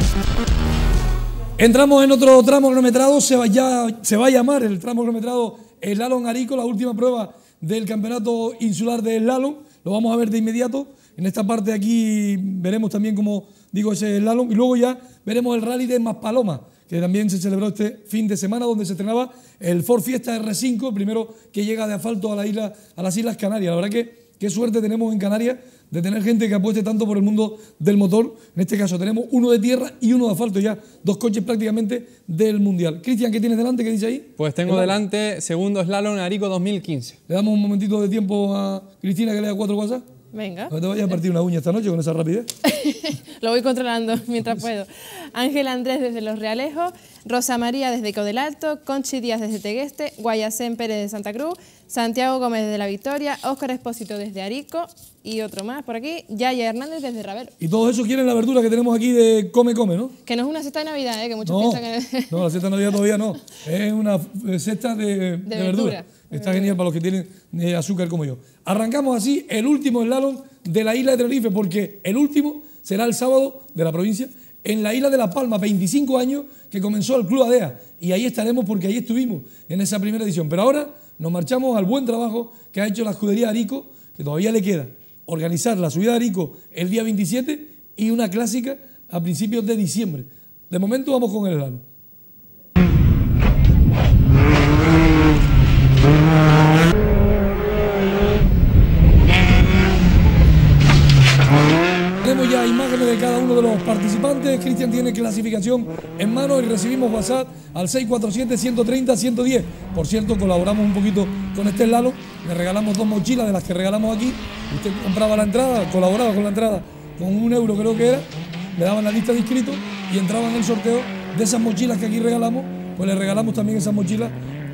Entramos en otro tramo cronometrado, se va, ya, se va a llamar el tramo cronometrado el Slalom Arico, la última prueba del campeonato insular del slalom. Lo vamos a ver de inmediato. En esta parte de aquí veremos también, como digo, ese slalom. Y luego ya veremos el rally de Maspaloma, que también se celebró este fin de semana, donde se estrenaba el Ford Fiesta R cinco, el primero que llega de asfalto a, la isla, a las Islas Canarias. La verdad que qué suerte tenemos en Canarias de tener gente que apueste tanto por el mundo del motor. En este caso tenemos uno de tierra y uno de asfalto, ya dos coches prácticamente del Mundial. Cristian, ¿qué tienes delante? ¿Qué dice ahí? Pues tengo El delante segundo slalom Arico dos mil quince. Le damos un momentito de tiempo a Cristina que lea cuatro WhatsApp. Venga. No te vayas a partir una uña esta noche con esa rapidez. Lo voy controlando mientras puedo. Ángel Andrés desde Los Realejos, Rosa María desde Codel Alto, Conchi Díaz desde Tegueste, Guayacén Pérez de Santa Cruz, Santiago Gómez desde La Victoria, Óscar Espósito desde Arico y otro más por aquí, Yaya Hernández desde Ravero. Y todos esos quieren la verdura que tenemos aquí de Come Come, ¿no? Que no es una cesta de Navidad, ¿eh? Que muchos No, piensan que... no, la cesta de Navidad todavía no. Es una cesta de, de, de verdura. verdura. Está genial para los que tienen eh, azúcar como yo. Arrancamos así el último slalom de la isla de Tenerife, porque el último será el sábado de la provincia en la isla de La Palma, veinticinco años que comenzó el Club ADEA. Y ahí estaremos porque ahí estuvimos en esa primera edición. Pero ahora nos marchamos al buen trabajo que ha hecho la escudería Arico, que todavía le queda organizar la subida de Arico el día veintisiete y una clásica a principios de diciembre. De momento vamos con el slalom. Tenemos ya imágenes de cada uno de los participantes. Cristian tiene clasificación en mano y recibimos WhatsApp al seis cuatro siete, uno tres cero, uno uno cero. Por cierto, colaboramos un poquito con este slalom. Le regalamos dos mochilas de las que regalamos aquí. Usted compraba la entrada, colaboraba con la entrada con un euro creo que era. Le daban la lista de inscritos y entraban en el sorteo de esas mochilas que aquí regalamos. Pues le regalamos también esas mochilas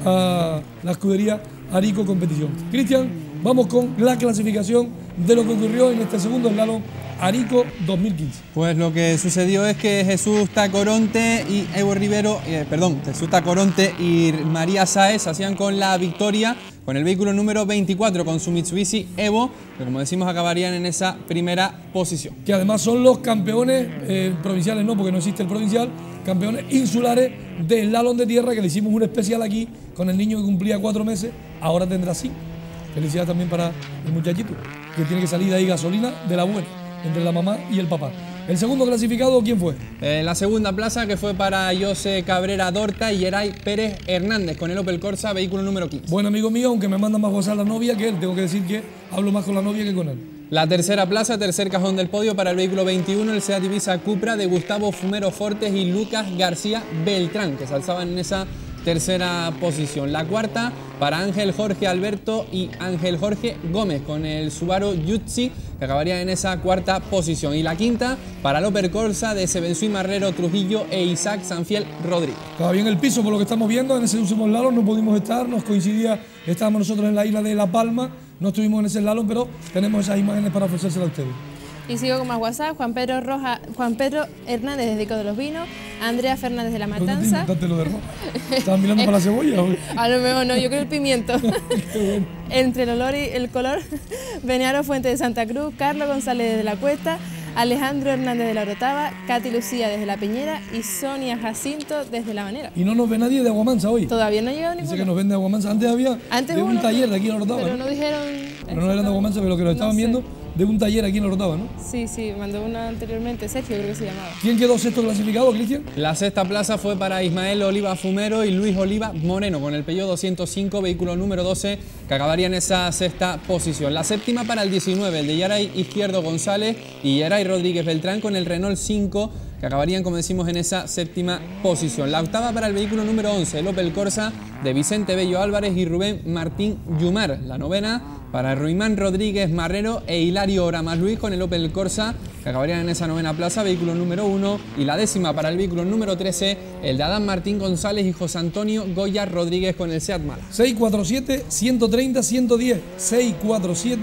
a la escudería Arico Competición. Cristian, vamos con la clasificación de lo que ocurrió en este segundo slalom Arico dos mil quince. Pues lo que sucedió es que Jesús Tacoronte y Evo Rivero, eh, perdón, Jesús Tacoronte y María Sáez hacían con la victoria con el vehículo número veinticuatro, con su Mitsubishi Evo, que como decimos acabarían en esa primera posición. Que además son los campeones eh, provinciales, no, porque no existe el provincial, campeones insulares del slalom de tierra, que le hicimos un especial aquí con el niño que cumplía cuatro meses, ahora tendrá cinco. Felicidades también para el muchachito, que tiene que salir de ahí gasolina de la buena, entre la mamá y el papá. ¿El segundo clasificado quién fue? Eh, la segunda plaza, que fue para José Cabrera Dorta y Yeray Pérez Hernández con el Opel Corsa, vehículo número quince. Buen amigo mío, aunque me manda más WhatsApp la novia que él, tengo que decir que hablo más con la novia que con él. La tercera plaza, tercer cajón del podio para el vehículo veintiuno, el Seat Ibiza Cupra de Gustavo Fumero Fortes y Lucas García Beltrán, que se alzaban en esa tercera posición. La cuarta para Ángel Jorge Alberto y Ángel Jorge Gómez con el Subaru Jutsi, que acabaría en esa cuarta posición. Y la quinta para el Opel Corsa de Sebenzui Marrero Trujillo e Isaac Sanfiel Rodríguez. Estaba bien el piso por lo que estamos viendo. En ese último slalom no pudimos estar, nos coincidía, estábamos nosotros en la isla de La Palma, no estuvimos en ese slalom, pero tenemos esas imágenes para ofrecérselas a ustedes. Y sigo con más WhatsApp. Juan Pedro Roja, Juan Pedro Hernández desde Ico de los Vinos, Andrea Fernández de La Matanza. ¿Dónde te lo de roja? ¿Estabas mirando para la cebolla? ¿O? A lo mejor no, yo creo el pimiento. Bueno. Entre el olor y el color, Beniaro Fuente de Santa Cruz, Carlos González de La Cuesta, Alejandro Hernández de La Orotava, Katy Lucía desde La Piñera y Sonia Jacinto desde La Manera. Y no nos ve nadie de Aguamansa hoy. Todavía no ha llegado ninguno. Dice que nos ven de Aguamansa. Antes había Antes de un uno, taller de aquí en La Orotava. Pero no dijeron... Pero no eran de Aguamansa, pero lo que lo estaban no sé. viendo de un taller aquí en La Orotava, ¿no? Sí, sí, mandó una anteriormente, Sergio creo que se llamaba. ¿Quién quedó sexto clasificado, Cristian? La sexta plaza fue para Ismael Oliva Fumero y Luis Oliva Moreno con el Peugeot doscientos cinco, vehículo número doce, que acabaría en esa sexta posición. La séptima para el diecinueve, el de Yaray Izquierdo González y Yaray Rodríguez Beltrán con el Renault cinco, que acabarían, como decimos, en esa séptima posición. La octava para el vehículo número once, el Opel Corsa de Vicente Bello Álvarez y Rubén Martín Yumar. La novena para Ruimán Rodríguez Marrero e Hilario Oramas Luis con el Opel Corsa, que acabarían en esa novena plaza, vehículo número uno. Y la décima para el vehículo número trece, el de Adán Martín González y José Antonio Goya Rodríguez con el Seat Mala. seis cuatro siete, uno tres cero, uno uno cero. seis cuatro siete,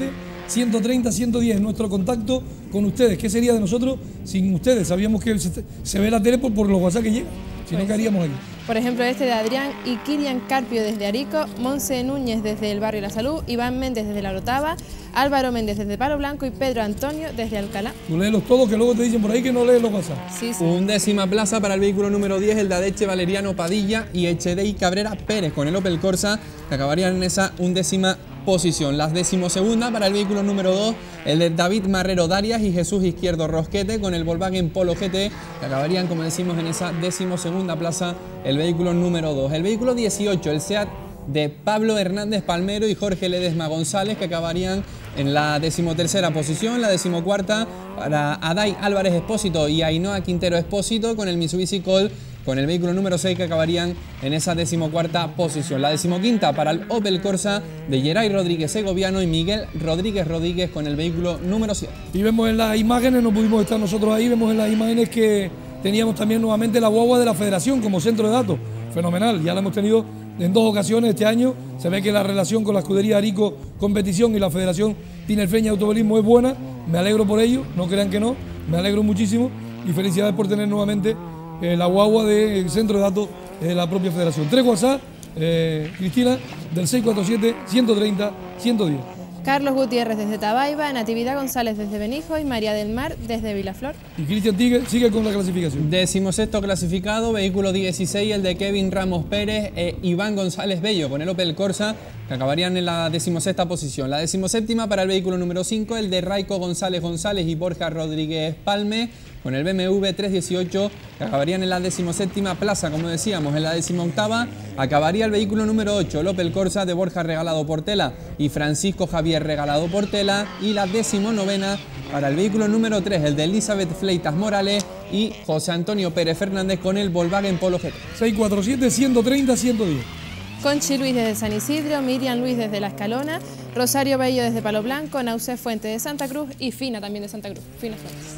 ciento treinta, ciento diez. Nuestro contacto con ustedes. ¿Qué sería de nosotros sin ustedes? Sabíamos que se, se ve la tele por, por los WhatsApp que llegan. Si no, ¿qué haríamos aquí? Por ejemplo, este de Adrián y Kirian Carpio desde Arico, Monse Núñez desde el barrio La Salud, Iván Méndez desde La Orotava, Álvaro Méndez desde Palo Blanco y Pedro Antonio desde Alcalá. Tú léelos todos, que luego te dicen por ahí que no lees los WhatsApp. Sí, sí. Undécima plaza para el vehículo número diez, el de Adeche Valeriano Padilla y Echedei Cabrera Pérez con el Opel Corsa, que acabarían en esa undécima posición. La decimosegunda para el vehículo número dos, el de David Marrero Darias y Jesús Izquierdo Rosquete con el Volkswagen Polo G T, que acabarían, como decimos, en esa decimosegunda plaza el vehículo número dos. El vehículo dieciocho, el SEAT de Pablo Hernández Palmero y Jorge Ledesma González, que acabarían en la decimotercera posición. La decimocuarta para Adai Álvarez Espósito y Ainhoa Quintero Espósito con el Mitsubishi Colt, con el vehículo número seis, que acabarían en esa decimocuarta posición. La decimoquinta para el Opel Corsa de Geray Rodríguez Segoviano y Miguel Rodríguez Rodríguez con el vehículo número siete. Y vemos en las imágenes, no pudimos estar nosotros ahí, vemos en las imágenes que teníamos también nuevamente la guagua de la Federación como centro de datos. Fenomenal, ya la hemos tenido en dos ocasiones este año. Se ve que la relación con la escudería Arico Competición y la Federación Tinerfeña Automovilismo es buena. Me alegro por ello, no crean que no, me alegro muchísimo y felicidades por tener nuevamente eh, la guagua del centro de datos de la propia Federación. Tres WhatsApp, eh, Cristina, del seis cuatro siete, ciento treinta, ciento diez. Carlos Gutiérrez desde Tabaiba, Natividad González desde Benijo y María del Mar desde Vilaflor. Y Cristian sigue, sigue con la clasificación. Decimosexto clasificado, vehículo dieciséis, el de Kevin Ramos Pérez e Iván González Bello con el Opel Corsa, que acabarían en la decimosexta posición. La decimoséptima para el vehículo número cinco, el de Raico González González y Borja Rodríguez Palme con el B M W trescientos dieciocho, que acabarían en la decimoséptima plaza. Como decíamos, en la decimoctava acabaría el vehículo número ocho, el Opel Corsa de Borja Regalado Portela y Francisco Javier Regalado Portela, y la decimonovena para el vehículo número tres, el de Elizabeth Fleitas Morales y José Antonio Pérez Fernández con el Volkswagen Polo G T. seis cuatro siete, ciento treinta, ciento diez. Conchi Luis desde San Isidro, Miriam Luis desde La Escalona, Rosario Bello desde Palo Blanco, Nausé Fuente de Santa Cruz y Fina también de Santa Cruz. Fina Fuentes.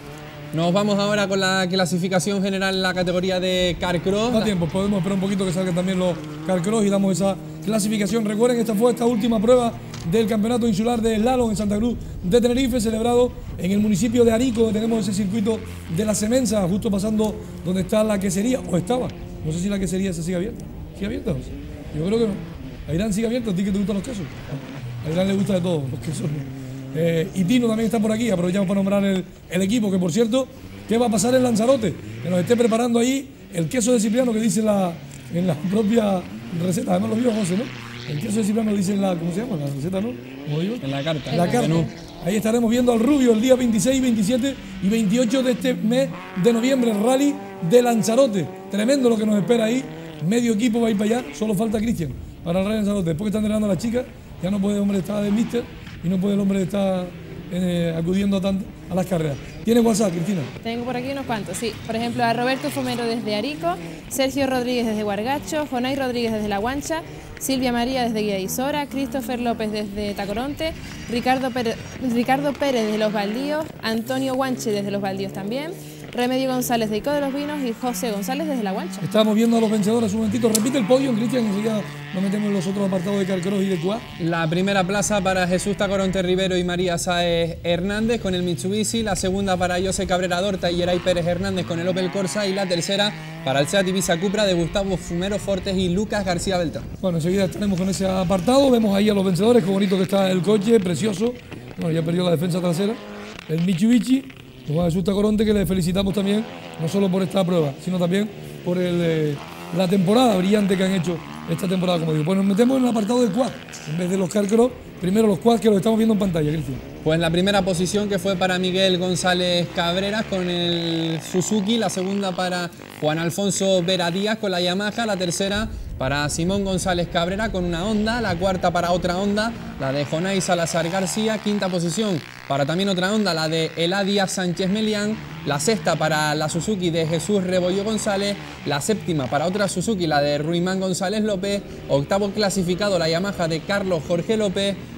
Nos vamos ahora con la clasificación general en la categoría de Carcross. Da tiempo, podemos esperar un poquito que salgan también los Carcross y damos esa clasificación. Recuerden que esta fue esta última prueba del Campeonato Insular de Slalom en Santa Cruz de Tenerife, celebrado en el municipio de Arico, donde tenemos ese circuito de la Semenza, justo pasando donde está la quesería, o estaba. No sé si la quesería se sigue abierta. ¿Sigue abierta, José? Yo creo que no. Airán sigue abierto, ¿a ti que te gustan los quesos? A Airán le gusta de todo, los quesos no. Eh, y Tino también está por aquí, aprovechamos para nombrar el, el equipo, que por cierto, ¿qué va a pasar en Lanzarote? Que nos esté preparando ahí el queso de Cipriano que dice la, en la propia receta, además lo vio José, ¿no? El queso de Cipriano dice en la, ¿cómo se llama? La receta, ¿no? ¿Cómo digo? En la carta. En la carta. Menú. Ahí estaremos viendo al Rubio el día veintiséis, veintisiete y veintiocho de este mes de noviembre, el rally de Lanzarote. Tremendo lo que nos espera ahí, medio equipo va a ir para allá, solo falta Cristian para el rally de Lanzarote. Después que están entrenando a las chicas, ya no puede el hombre estar de míster y no puede el hombre estar eh, acudiendo a, tant- a las carreras. ¿Tiene WhatsApp, Cristina? Tengo por aquí unos cuantos, sí. Por ejemplo, a Roberto Fumero desde Arico, Sergio Rodríguez desde Guargacho, Jonay Rodríguez desde La Guancha, Silvia María desde Guía Isora, Christopher López desde Tacoronte, Ricardo Pérez, Ricardo Pérez desde Los Baldíos, Antonio Guanche desde Los Baldíos también, Remedio González de Ico de los Vinos y José González desde La Guancha. Estamos viendo a los vencedores un momentito. Repite el podio, Cristian, enseguida nos metemos en los otros apartados de Carcross y de Cuá. La primera plaza para Jesús Tacoronte Rivero y María Sáez Hernández con el Mitsubishi, la segunda para José Cabrera Dorta y Geray Pérez Hernández con el Opel Corsa y la tercera para el SEAT Ibiza Cupra de Gustavo Fumero Fortes y Lucas García Beltrán. Bueno, enseguida estaremos con ese apartado. Vemos ahí a los vencedores, qué bonito que está el coche, precioso. Bueno, ya perdió la defensa trasera. El Mitsubishi, Juan Jesús Tacoronte, que le felicitamos también, no solo por esta prueba, sino también por el, eh, la temporada brillante que han hecho esta temporada, como digo. Pues nos metemos en el apartado de quad, en vez de los Carcross, primero los quad que los estamos viendo en pantalla, Cristian. Pues la primera posición que fue para Miguel González Cabreras con el Suzuki, la segunda para Juan Alfonso Vera Díaz con la Yamaha, la tercera para Simón González Cabrera con una Honda, la cuarta para otra Honda, la de Jonay Salazar García, quinta posición para también otra Honda, la de Eladia Sánchez Melián, la sexta para la Suzuki de Jesús Rebollo González, la séptima para otra Suzuki, la de Ruimán González López, octavo clasificado la Yamaha de Carlos Jorge López,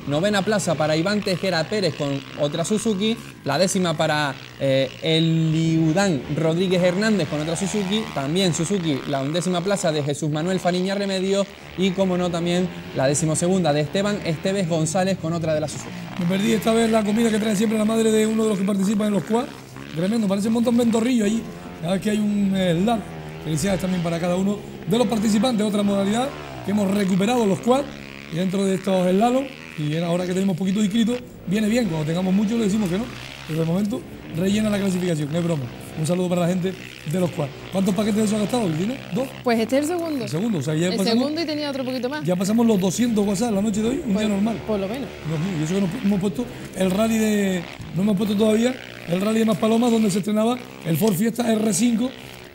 Novena plaza para Iván Tejera Pérez con otra Suzuki. La décima para eh, Eliudán Rodríguez Hernández con otra Suzuki. También Suzuki, la undécima plaza de Jesús Manuel Fariña Remedio. Y como no, también la decimosegunda de Esteban Esteves González con otra de la Suzuki. Me perdí esta vez la comida que trae siempre la madre de uno de los que participan en los quad. Tremendo, parece un montón de ventorrillos allí. Cada vez que hay un slab. Felicidades también para cada uno de los participantes. Otra modalidad que hemos recuperado los quad y dentro de estos slalom. Y ahora que tenemos poquitos inscritos, viene bien. Cuando tengamos muchos le decimos que no. Pero de momento rellena la clasificación, no es broma. Un saludo para la gente de los quad. ¿Cuántos paquetes de eso ha gastado, Cristina? ¿Dos? Pues este es el segundo. El segundo, o sea, ya el pasamos, segundo y tenía otro poquito más. Ya pasamos los doscientos WhatsApp la noche de hoy, un Pues- día normal. Por lo menos. Dios mío, y eso que no hemos puesto el rally de. No hemos puesto todavía el rally de Maspalomas, donde se estrenaba el Ford Fiesta R cinco,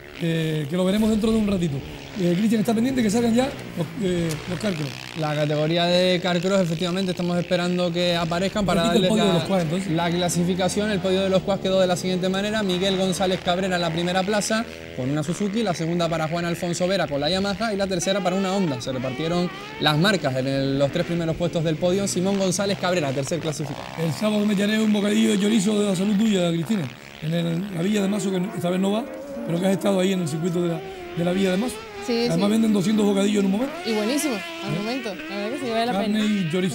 eh, que lo veremos dentro de un ratito. Eh, Cristian está pendiente que salgan ya los, eh, los cálculos. La categoría de Carcross, efectivamente, estamos esperando que aparezcan para Repite el darles podio de la, los quad, entonces. la clasificación. El podio de los quads quedó de la siguiente manera: Miguel González Cabrera en la primera plaza con una Suzuki, la segunda para Juan Alfonso Vera con la Yamaha y la tercera para una Honda. Se repartieron las marcas en el- los tres primeros puestos del podio. Simón González Cabrera, tercer clasificado. El sábado me echaré un bocadillo de chorizo de la salud tuya, Cristina, en el- la Villa de Mazo, que esta vez no va, pero que has estado ahí en el circuito de la, de la Villa de Mazo. Sí, Además sí. venden doscientos bocadillos en un momento. Y buenísimo, al momento. La verdad que sí, vale la Carne pena. y chorizo.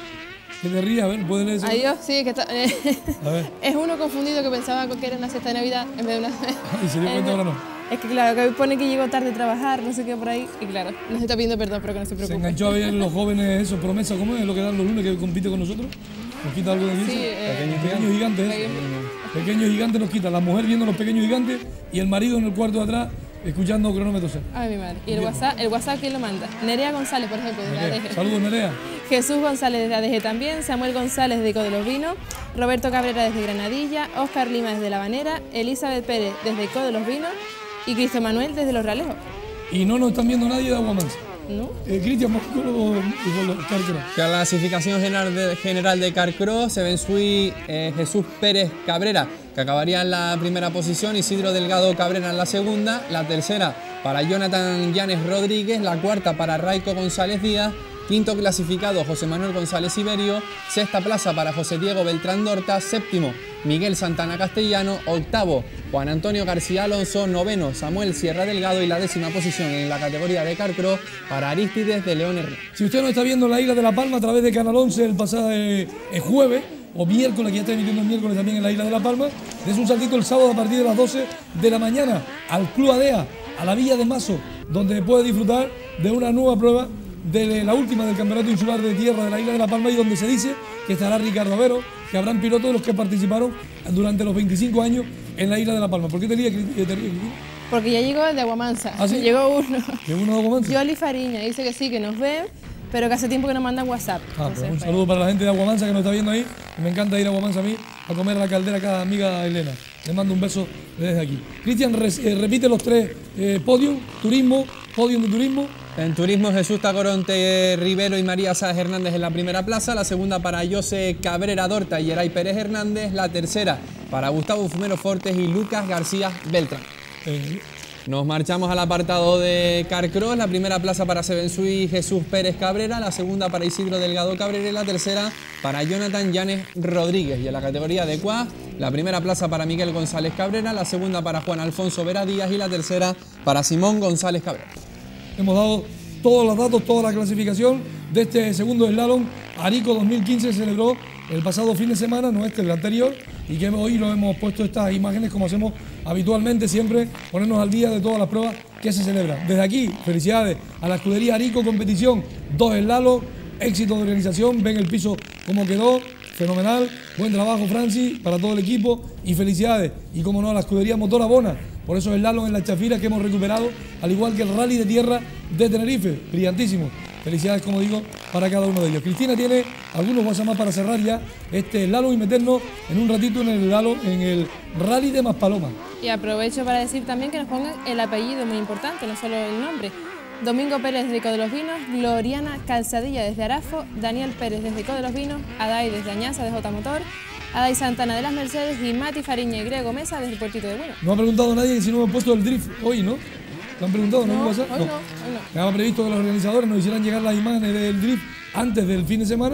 Que te rías, a ver, ¿puedes leer eso? Adiós, sí, que está, A ver. es uno confundido que pensaba que era una cesta de Navidad en vez de una... Y se dio cuenta ahora no. Es que claro, que pone que llegó tarde a trabajar, no sé qué por ahí, y claro, nos está pidiendo perdón, pero que no se Se preocupe. enganchó a ver los jóvenes eso, promesa, ¿cómo es lo que dan los lunes que compite con nosotros? Nos quita algo de aquí. Sí, eh, pequeños, pequeños gigantes. pequeños. eso. Pequeños gigantes nos quita. La mujer viendo los pequeños gigantes y el marido en el cuarto de atrás escuchando cronómetro cero. Ay, mi madre. Y el Bien. WhatsApp, el WhatsApp, ¿quién lo manda? Nerea González, por ejemplo, desde Nerea. A D G. Saludos, Nerea. Jesús González desde A D G también, Samuel González de Ico de los Vinos, Roberto Cabrera desde Granadilla, Óscar Lima desde La Banera, Elizabeth Pérez desde Ico de los Vinos y Cristo Manuel desde Los Realejos. Y no nos están viendo nadie de Aguamansa. ¿No? Eh, Cristian, vamos con los, con los cálculos. Clasificación general de, general de Carcross, Sebensui eh, Jesús Pérez Cabrera, que acabaría en la primera posición, Isidro Delgado Cabrera en la segunda, la tercera para Jonathan Llanes Rodríguez, la cuarta para Raico González Díaz, quinto clasificado José Manuel González Iberio, sexta plaza para José Diego Beltrán Dorta, séptimo Miguel Santana Castellano, octavo Juan Antonio García Alonso, noveno Samuel Sierra Delgado y la décima posición en la categoría de Carcross para Aristides de León Hernández. Si usted nos está viendo en la Isla de La Palma a través de Canal once el pasado eh, el jueves o miércoles, que ya está emitiendo el miércoles también en la Isla de La Palma, des un saltito el sábado a partir de las doce de la mañana al Club Adea, a la Villa de Mazo, donde puede disfrutar de una nueva prueba de la última del Campeonato Insular de Tierra de la Isla de La Palma y donde se dice que estará Ricardo Avero, que habrán pilotos de los que participaron durante los veinticinco años en la Isla de La Palma. ¿Por qué te ríes, Cri- te ríes, Cristina? Porque ya llegó el de Aguamansa. ¿Ah, sí? Llegó uno. ¿Que uno de Aguamansa? Yoli Fariña dice que sí, que nos ven, pero que hace tiempo que nos mandan WhatsApp. Ah, pues Entonces, un pues, saludo para la gente de Aguamansa que nos está viendo ahí. Me encanta ir a Aguamansa a mí a comer a la caldera cada amiga Elena. Le mando un beso desde aquí. Cristian, re- eh, repite los tres eh, podium, turismo, podium de turismo. En turismo, Jesús Tacoronte Rivero y María Sáez Hernández en la primera plaza, la segunda para José Cabrera Dorta y Yeray Pérez Hernández, la tercera para Gustavo Fumero Fortes y Lucas García Beltrán. Eh, Nos marchamos al apartado de Carcross, la primera plaza para Sebensui Jesús Pérez Cabrera, la segunda para Isidro Delgado Cabrera y la tercera para Jonathan Llanes Rodríguez. Y en la categoría de quad, la primera plaza para Miguel González Cabrera, la segunda para Juan Alfonso Vera Díaz y la tercera para Simón González Cabrera. Hemos dado todos los datos, toda la clasificación de este segundo slalom. Arico dos mil quince se celebró el pasado fin de semana, no este, el anterior, y que hoy nos hemos puesto estas imágenes como hacemos habitualmente, siempre ponernos al día de todas las pruebas que se celebran. Desde aquí, felicidades a la escudería Arico Competición, dos slalom, éxito de organización, ven el piso como quedó, fenomenal, buen trabajo Francis, para todo el equipo y felicidades. Y como no, a la escudería Motor Abona, por esos slalom en las chafiras que hemos recuperado, al igual que el rally de tierra de Tenerife, brillantísimo. Felicidades, como digo, para cada uno de ellos. Cristina tiene algunos WhatsApp más para cerrar ya este slalom y meternos en un ratito en el slalom, en el rally de Maspalomas. Y aprovecho para decir también que nos pongan el apellido, muy importante, no solo el nombre. Domingo Pérez desde Ico de los Vinos, Gloriana Calzadilla desde Arafo, Daniel Pérez desde Ico de los Vinos, Adai desde Añaza de J Motor, Adai Santana de las Mercedes y Mati Fariña y Grego Mesa desde el Puertito de Bueno. No ha preguntado nadie si no hemos puesto el drift hoy, ¿no? ¿Lo han preguntado? ¿No? No, en hoy WhatsApp? no, hoy no. Estaba previsto que los organizadores nos hicieran llegar las imágenes del drift antes del fin de semana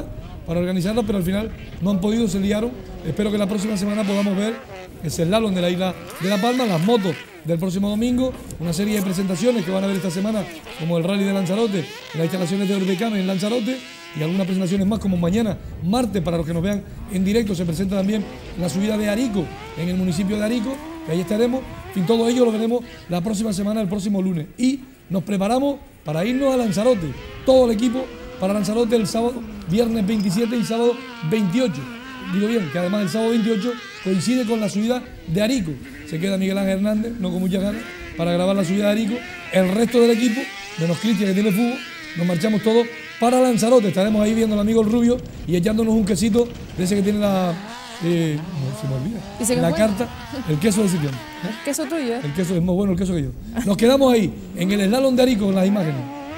para organizarlas, pero al final no han podido, se liaron. Espero que la próxima semana podamos ver ese slalom de la isla de La Palma, las motos del próximo domingo, una serie de presentaciones que van a ver esta semana, como el rally de Lanzarote, las instalaciones de Orbecame en Lanzarote, y algunas presentaciones más, como mañana, martes, para los que nos vean en directo, se presenta también la subida de Arico, en el municipio de Arico, que ahí estaremos. En fin, todo ello lo veremos la próxima semana, el próximo lunes. Y nos preparamos para irnos a Lanzarote, todo el equipo para Lanzarote el sábado, viernes veintisiete y sábado veintiocho. Digo bien, que además el sábado veintiocho coincide con la subida de Arico. Se queda Miguel Ángel Hernández, no con muchas ganas, para grabar la subida de Arico. El resto del equipo, menos Cristian que tiene fútbol, nos marchamos todos para Lanzarote. Estaremos ahí viendo al amigo el Rubio y echándonos un quesito de ese que tiene la... Eh, no, se me olvida. ¿Y se la fue? carta, el queso de Cipión. ¿Eh? Queso tuyo, ¿eh? El queso es más bueno el queso que yo. Nos quedamos ahí, en el slalom de Arico, con las imágenes.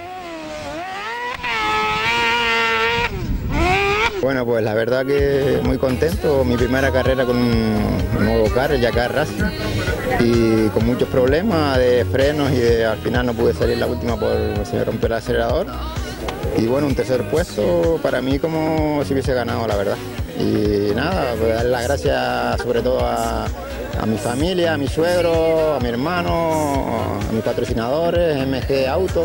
Bueno, pues la verdad que muy contento, mi primera carrera con un nuevo carro, el Yakar Racing, y con muchos problemas de frenos y de, al final no pude salir la última porque se me rompió el acelerador. Y bueno, un tercer puesto para mí como si hubiese ganado, la verdad. Y nada, pues dar las gracias sobre todo a, a mi familia, a mi suegro, a mi hermano, a mis patrocinadores, M G Auto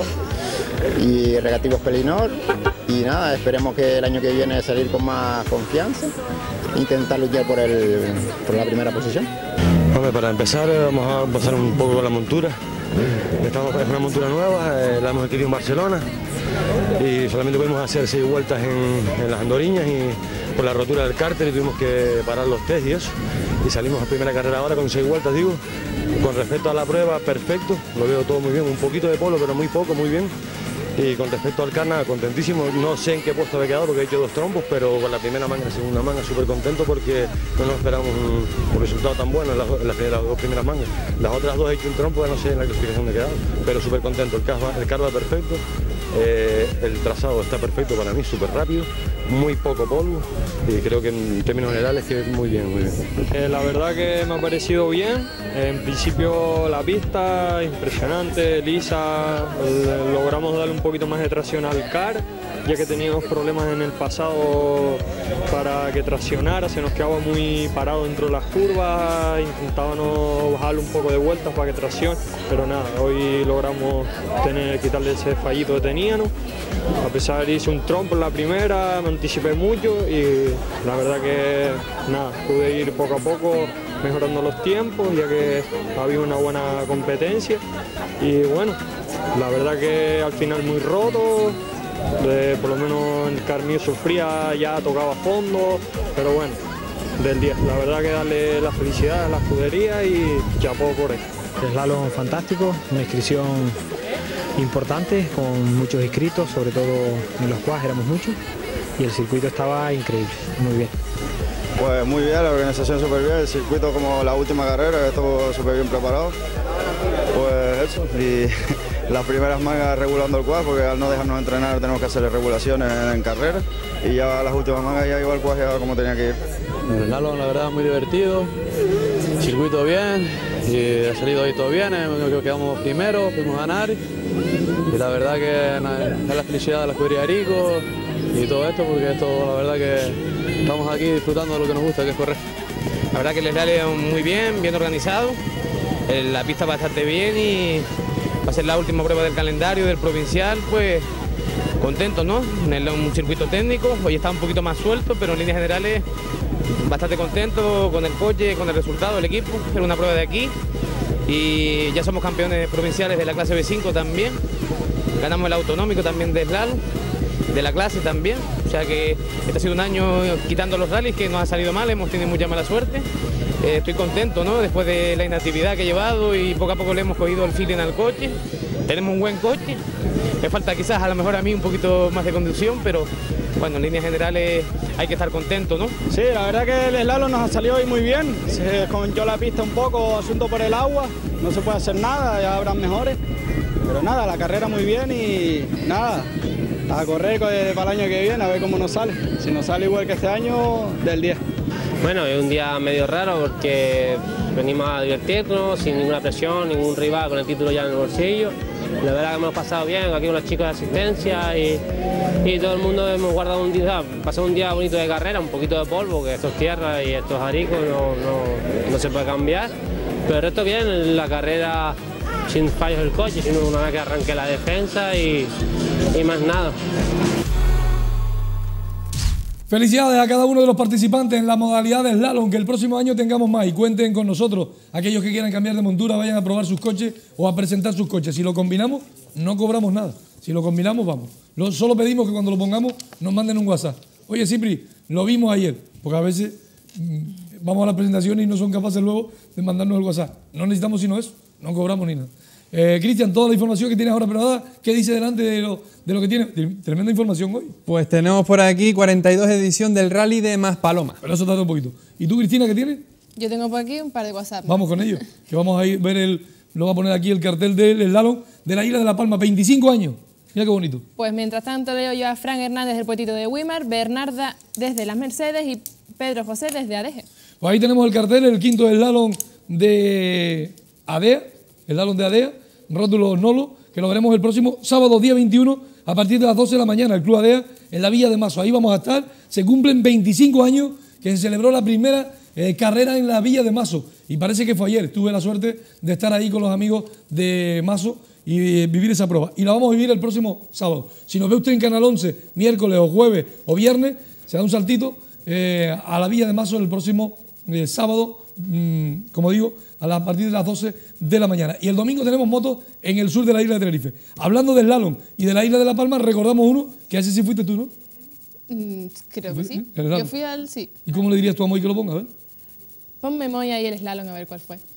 y Regativos Pelinor. Y nada, esperemos que el año que viene salir con más confianza e intentar luchar por, el, por la primera posición. Hombre, para empezar vamos a pasar un poco con la montura. Estamos, es una montura nueva, eh, la hemos adquirido en Barcelona y solamente pudimos hacer seis vueltas en, en las andoriñas y por la rotura del cárter y tuvimos que parar los test y eso. Y salimos a primera carrera ahora con seis vueltas, digo. Con respecto a la prueba, perfecto, lo veo todo muy bien, un poquito de polo, pero muy poco, muy bien. Y con respecto al Carna, contentísimo, no sé en qué puesto había quedado porque he hecho dos trompos, pero con la primera manga y la segunda manga súper contento porque no nos esperamos un, un resultado tan bueno en las, en las primeras, dos primeras mangas. Las otras dos he hecho un trompo, no sé en la clasificación de quedado, pero súper contento, el carro, el carro va perfecto, eh, el trazado está perfecto para mí, súper rápido, muy poco polvo y creo que en términos generales que muy bien, muy bien. Eh, la verdad que me ha parecido bien, en principio la pista impresionante, lisa, eh, logramos darle un poquito más de tracción al car, ya que teníamos problemas en el pasado para que traccionara, se nos quedaba muy parado dentro de las curvas, intentábamos bajarle un poco de vueltas para que traccione, pero nada, hoy logramos tener, quitarle ese fallito que teníamos. A pesar de hice un trompo en la primera, me anticipé mucho y la verdad que nada, pude ir poco a poco mejorando los tiempos, ya que había una buena competencia y bueno, la verdad que al final muy roto, de, por lo menos el car mío sufría, ya tocaba fondo, pero bueno, del diez. La verdad que darle la felicidad a la escudería y chapó por él. El slalom fantástico, una inscripción importante con muchos inscritos, sobre todo en los quads éramos muchos y el circuito estaba increíble, muy bien. Pues muy bien, la organización súper bien, el circuito como la última carrera, estuvo súper bien preparado. Pues eso, y las primeras mangas regulando el quad, porque al no dejarnos entrenar tenemos que hacerle regulaciones en carrera, y ya las últimas mangas ya iba el quad ya como tenía que ir. El slalom la verdad muy divertido, circuito bien, y ha salido hoy todo bien, creo que quedamos primero, fuimos a ganar, y la verdad que es la felicidad de la escudería de Arico y todo esto, porque esto la verdad que estamos aquí disfrutando de lo que nos gusta, que es correr. La verdad que el slalom es muy bien, bien organizado, la pista bastante bien y va a ser la última prueba del calendario del provincial, pues contentos, ¿no? En un circuito técnico, hoy está un poquito más suelto, pero en líneas generales bastante contento con el coche, con el resultado del equipo, era una prueba de aquí y ya somos campeones provinciales de la clase B cinco también, ganamos el autonómico también de slalom, de la clase también, o sea que este ha sido un año quitando los rallies que nos ha salido mal, hemos tenido mucha mala suerte. Eh, estoy contento, ¿no? Después de la inactividad que he llevado y poco a poco le hemos cogido el feeling al coche, tenemos un buen coche, me falta quizás a lo mejor a mí un poquito más de conducción, pero bueno, en líneas generales hay que estar contento, ¿no? Sí, la verdad que el slalom nos ha salido hoy muy bien, se conchó la pista un poco, asunto por el agua, no se puede hacer nada, ya habrán mejores, pero nada, la carrera muy bien y nada, a correr para el año que viene a ver cómo nos sale, si nos sale igual que este año, del diez. Bueno, es un día medio raro porque venimos a divertirnos sin ninguna presión, ningún rival con el título ya en el bolsillo La verdad que hemos pasado bien aquí con los chicos de asistencia y, y todo el mundo hemos guardado un día, pasado un día bonito de carrera, un poquito de polvo, que esto es tierra y esto es arico, no, no, no se puede cambiar. Pero el resto bien, la carrera sin fallos del coche, sino una vez que arranque la defensa y, y más nada. Felicidades a cada uno de los participantes en la modalidad de slalom, que el próximo año tengamos más y cuenten con nosotros. Aquellos que quieran cambiar de montura, vayan a probar sus coches o a presentar sus coches. Si lo combinamos, no cobramos nada. Si lo combinamos, vamos. Lo, solo pedimos que cuando lo pongamos nos manden un WhatsApp. Oye, Cipri, lo vimos ayer, porque a veces mmm, vamos a la presentación y no son capaces luego de mandarnos el WhatsApp. No necesitamos sino eso, no cobramos ni nada. Eh, Cristian, toda la información que tienes ahora preparada, ¿qué dice delante de lo, de lo que tiene? Tremenda información hoy. Pues tenemos por aquí cuarenta y dos edición del Rally de Maspalomas. Pero eso tarda un poquito. ¿Y tú, Cristina, qué tienes? Yo tengo por aquí un par de WhatsApp. Vamos con ellos, que vamos a ir ver el, lo va a poner aquí el cartel del slalom de la Isla de La Palma, veinticinco años. Mira qué bonito. Pues mientras tanto leo yo a Fran Hernández del Puertito de Wimar, Bernarda desde Las Mercedes y Pedro José desde Adeje. Pues ahí tenemos el cartel, el quinto slalom de Adea, el slalom de Adea, rótulo Nolo, que lo veremos el próximo sábado, día veintiuno, a partir de las doce de la mañana, el Club Adea, en la Villa de Mazo. Ahí vamos a estar. Se cumplen veinticinco años que se celebró la primera eh, carrera en la Villa de Mazo. Y parece que fue ayer. Tuve la suerte de estar ahí con los amigos de Mazo y eh, vivir esa prueba. Y la vamos a vivir el próximo sábado. Si nos ve usted en Canal once, miércoles o jueves o viernes, se da un saltito eh, a la Villa de Mazo el próximo eh, sábado, mmm, como digo, a, la, a partir de las doce de la mañana. Y el domingo tenemos motos en el sur de la isla de Tenerife. Hablando del slalom y de la isla de La Palma, recordamos uno, que ese sí fuiste tú, ¿no? Mm, creo que sí. Yo fui al sí. ¿Y cómo le dirías tú a Moy que lo ponga? A ver. Ponme Moy ahí el slalom a ver cuál fue.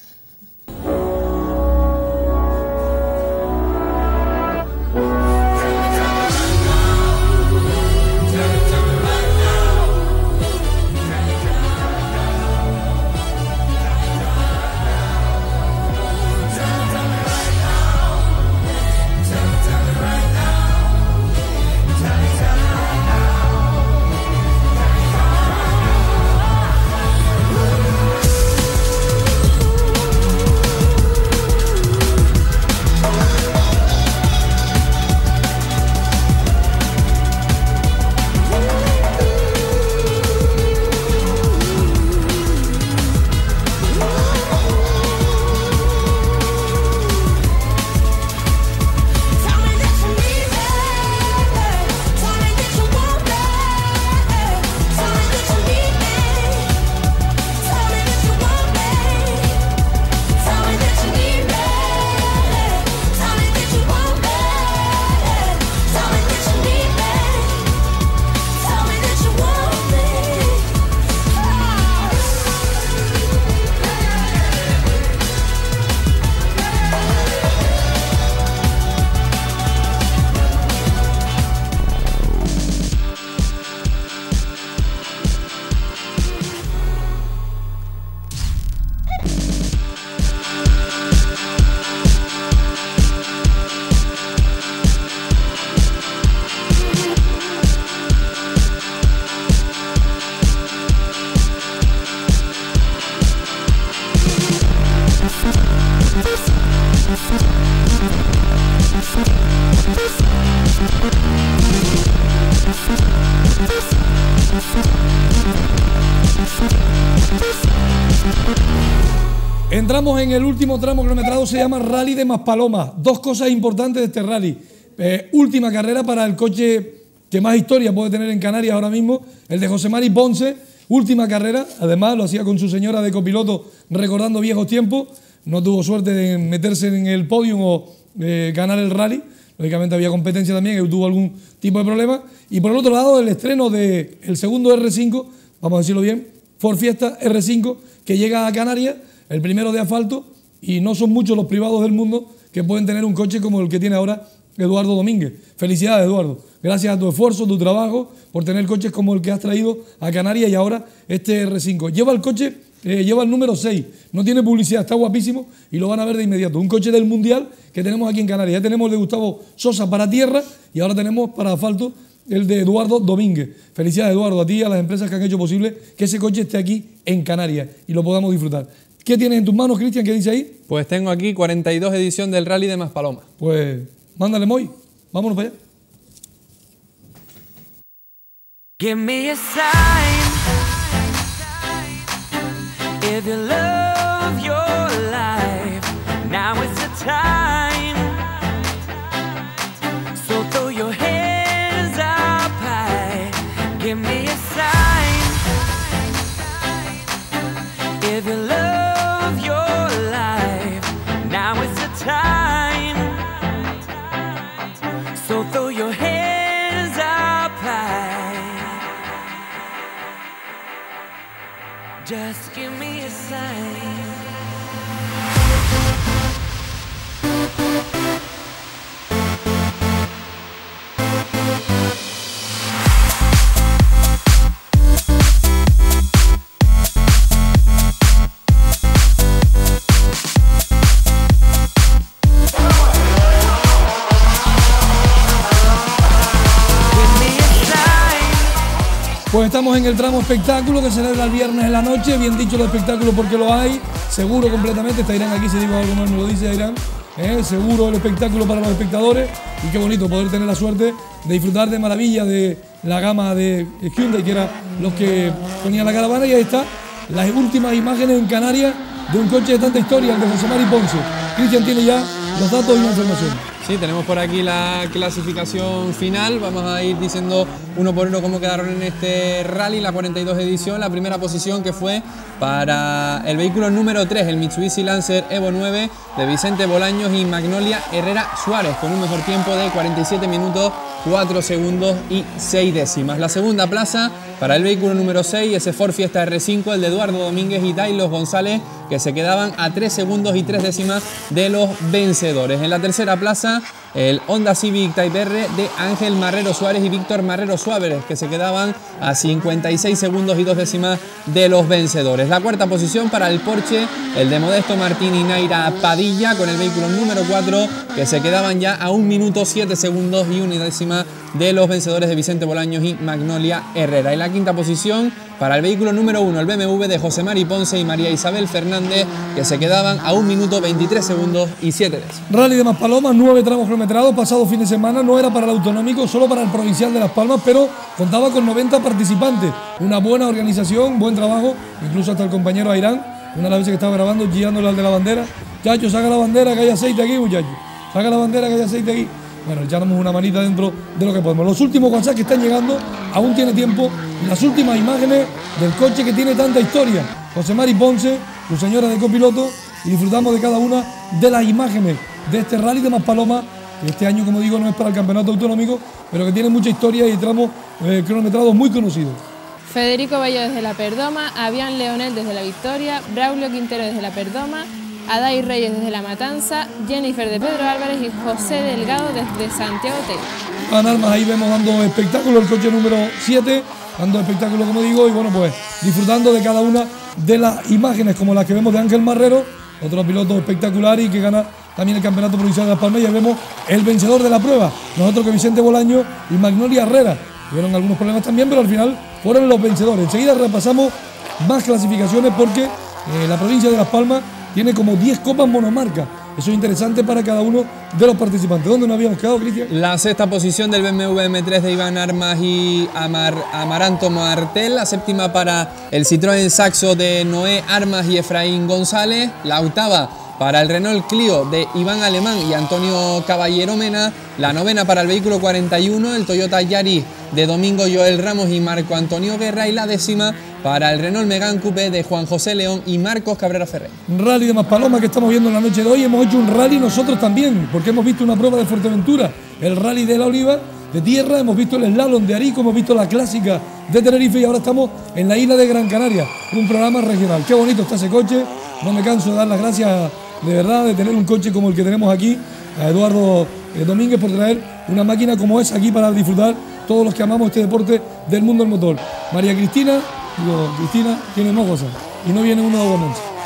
Entramos en el último tramo cronometrado, se llama Rally de Maspalomas. Dos cosas importantes de este rally. Eh, última carrera para el coche que más historia puede tener en Canarias ahora mismo, el de José Mari Ponce. Última carrera, además lo hacía con su señora de copiloto recordando viejos tiempos. No tuvo suerte de meterse en el podio o eh, ganar el rally. Lógicamente había competencia también, que tuvo algún tipo de problema. Y por el otro lado, el estreno del segundo R cinco, vamos a decirlo bien, Ford Fiesta R cinco, que llega a Canarias, el primero de asfalto, y no son muchos los privados del mundo que pueden tener un coche como el que tiene ahora Eduardo Domínguez. Felicidades, Eduardo. Gracias a tu esfuerzo, tu trabajo, por tener coches como el que has traído a Canarias y ahora este R cinco. Lleva el coche, eh, lleva el número seis, no tiene publicidad, está guapísimo y lo van a ver de inmediato. Un coche del Mundial que tenemos aquí en Canarias. Ya tenemos el de Gustavo Sosa para tierra y ahora tenemos para asfalto el de Eduardo Domínguez. Felicidades, Eduardo, a ti y a las empresas que han hecho posible que ese coche esté aquí en Canarias y lo podamos disfrutar. ¿Qué tienes en tus manos, Cristian? ¿Qué dice ahí? Pues tengo aquí cuarenta y dos edición del Rally de Maspalomas. Pues mándale, Moy. Vámonos para allá. Give me a sign if you love your life. Now is the time. So throw your hands up high. Give me a sign if you love your life. Now is the time. So throw your hands up high. Just give me a sign. Pues estamos en el tramo espectáculo que se celebra el viernes en la noche. Bien dicho el espectáculo porque lo hay. Seguro completamente. Está Irán aquí, si digo algo más me lo dice Irán. ¿Eh? Seguro el espectáculo para los espectadores. Y qué bonito poder tener la suerte de disfrutar de maravilla de la gama de Hyundai, que eran los que ponían la caravana. Y ahí está las últimas imágenes en Canarias de un coche de tanta historia, el de José Mari Ponce. Cristian tiene ya los datos y la información. Sí, tenemos por aquí la clasificación final. Vamos a ir diciendo uno por uno cómo quedaron en este rally, la cuarenta y dos edición. La primera posición que fue para el vehículo número tres, el Mitsubishi Lancer Evo nueve de Vicente Bolaños y Magnolia Herrera Suárez, con un mejor tiempo de cuarenta y siete minutos, cuatro segundos y seis décimas. La segunda plaza para el vehículo número seis, ese Ford Fiesta R cinco, el de Eduardo Domínguez y Dailos González, que se quedaban a tres segundos y tres décimas de los vencedores. En la tercera plaza, el Honda Civic Type R de Ángel Marrero Suárez y Víctor Marrero Suárez, que se quedaban a cincuenta y seis segundos y dos décimas de los vencedores. La cuarta posición para el Porsche, el de Modesto Martín y Naira Padilla, con el vehículo número cuatro, que se quedaban ya a un minuto siete segundos y una décima de los vencedores de Vicente Bolaños y Magnolia Herrera. Y la quinta posición para el vehículo número uno, el B M W de José Mari Ponce y María Isabel Fernández, que se quedaban a un minuto veintitrés segundos y siete décimas. Rally de Maspalomas, nueve tramos kilometrados, pasado fin de semana. No era para el autonómico, solo para el provincial de Las Palmas, pero contaba con noventa participantes. Una buena organización, buen trabajo, incluso hasta el compañero Airán, una de las veces que estaba grabando, guiándole al de la bandera. Muchachos, saca la bandera que hay aceite aquí, muchachos. Saca la bandera que hay aceite aquí. Bueno, echamos una manita dentro de lo que podemos. Los últimos WhatsApp que están llegando, aún tiene tiempo. Y las últimas imágenes del coche que tiene tanta historia. José Mari Ponce, su señora de copiloto, y disfrutamos de cada una de las imágenes de este Rally de Maspalomas, que este año, como digo, no es para el campeonato autonómico, pero que tiene mucha historia y tramos eh, cronometrados muy conocidos. Federico Bello desde La Perdoma, Avián Leonel desde La Victoria, Braulio Quintero desde La Perdoma, Adai Reyes desde La Matanza, Jennifer de Pedro Álvarez y José Delgado desde Santiago Tec. Van Armas, ahí vemos dando espectáculo, el coche número siete, dando espectáculo, como digo, y bueno, pues disfrutando de cada una de las imágenes, como las que vemos de Ángel Marrero, otro piloto espectacular y que gana también el campeonato provincial de Las Palmas. Y ahí vemos el vencedor de la prueba, nosotros que Vicente Bolaño y Magnolia Herrera. Tuvieron algunos problemas también, pero al final fueron los vencedores. Enseguida repasamos más clasificaciones porque eh, la provincia de Las Palmas tiene como diez copas monomarca. Eso es interesante para cada uno de los participantes. ¿Dónde nos habíamos quedado, Cristian? La sexta posición del B M W M tres de Iván Armas y Amar, Amaranto Martel. La séptima para el Citroën Saxo de Noé Armas y Efraín González. La octava para el Renault Clio de Iván Alemán y Antonio Caballero Mena. La novena para el vehículo cuarenta y uno, el Toyota Yaris de Domingo Joel Ramos y Marco Antonio Guerra. Y la décima para el Renault Megane Coupé de Juan José León y Marcos Cabrera Ferrer. Rally de Maspalomas que estamos viendo en la noche de hoy. Hemos hecho un rally nosotros también, porque hemos visto una prueba de Fuerteventura, el Rally de la Oliva de tierra, hemos visto el slalom de Arico, hemos visto la clásica de Tenerife y ahora estamos en la isla de Gran Canaria, un programa regional. Qué bonito está ese coche, no me canso de dar las gracias de verdad de tener un coche como el que tenemos aquí, a Eduardo eh, Domínguez, por traer una máquina como esa aquí para disfrutar todos los que amamos este deporte del mundo del motor. María Cristina, digo, Cristina tiene más cosas y no viene uno de Montes.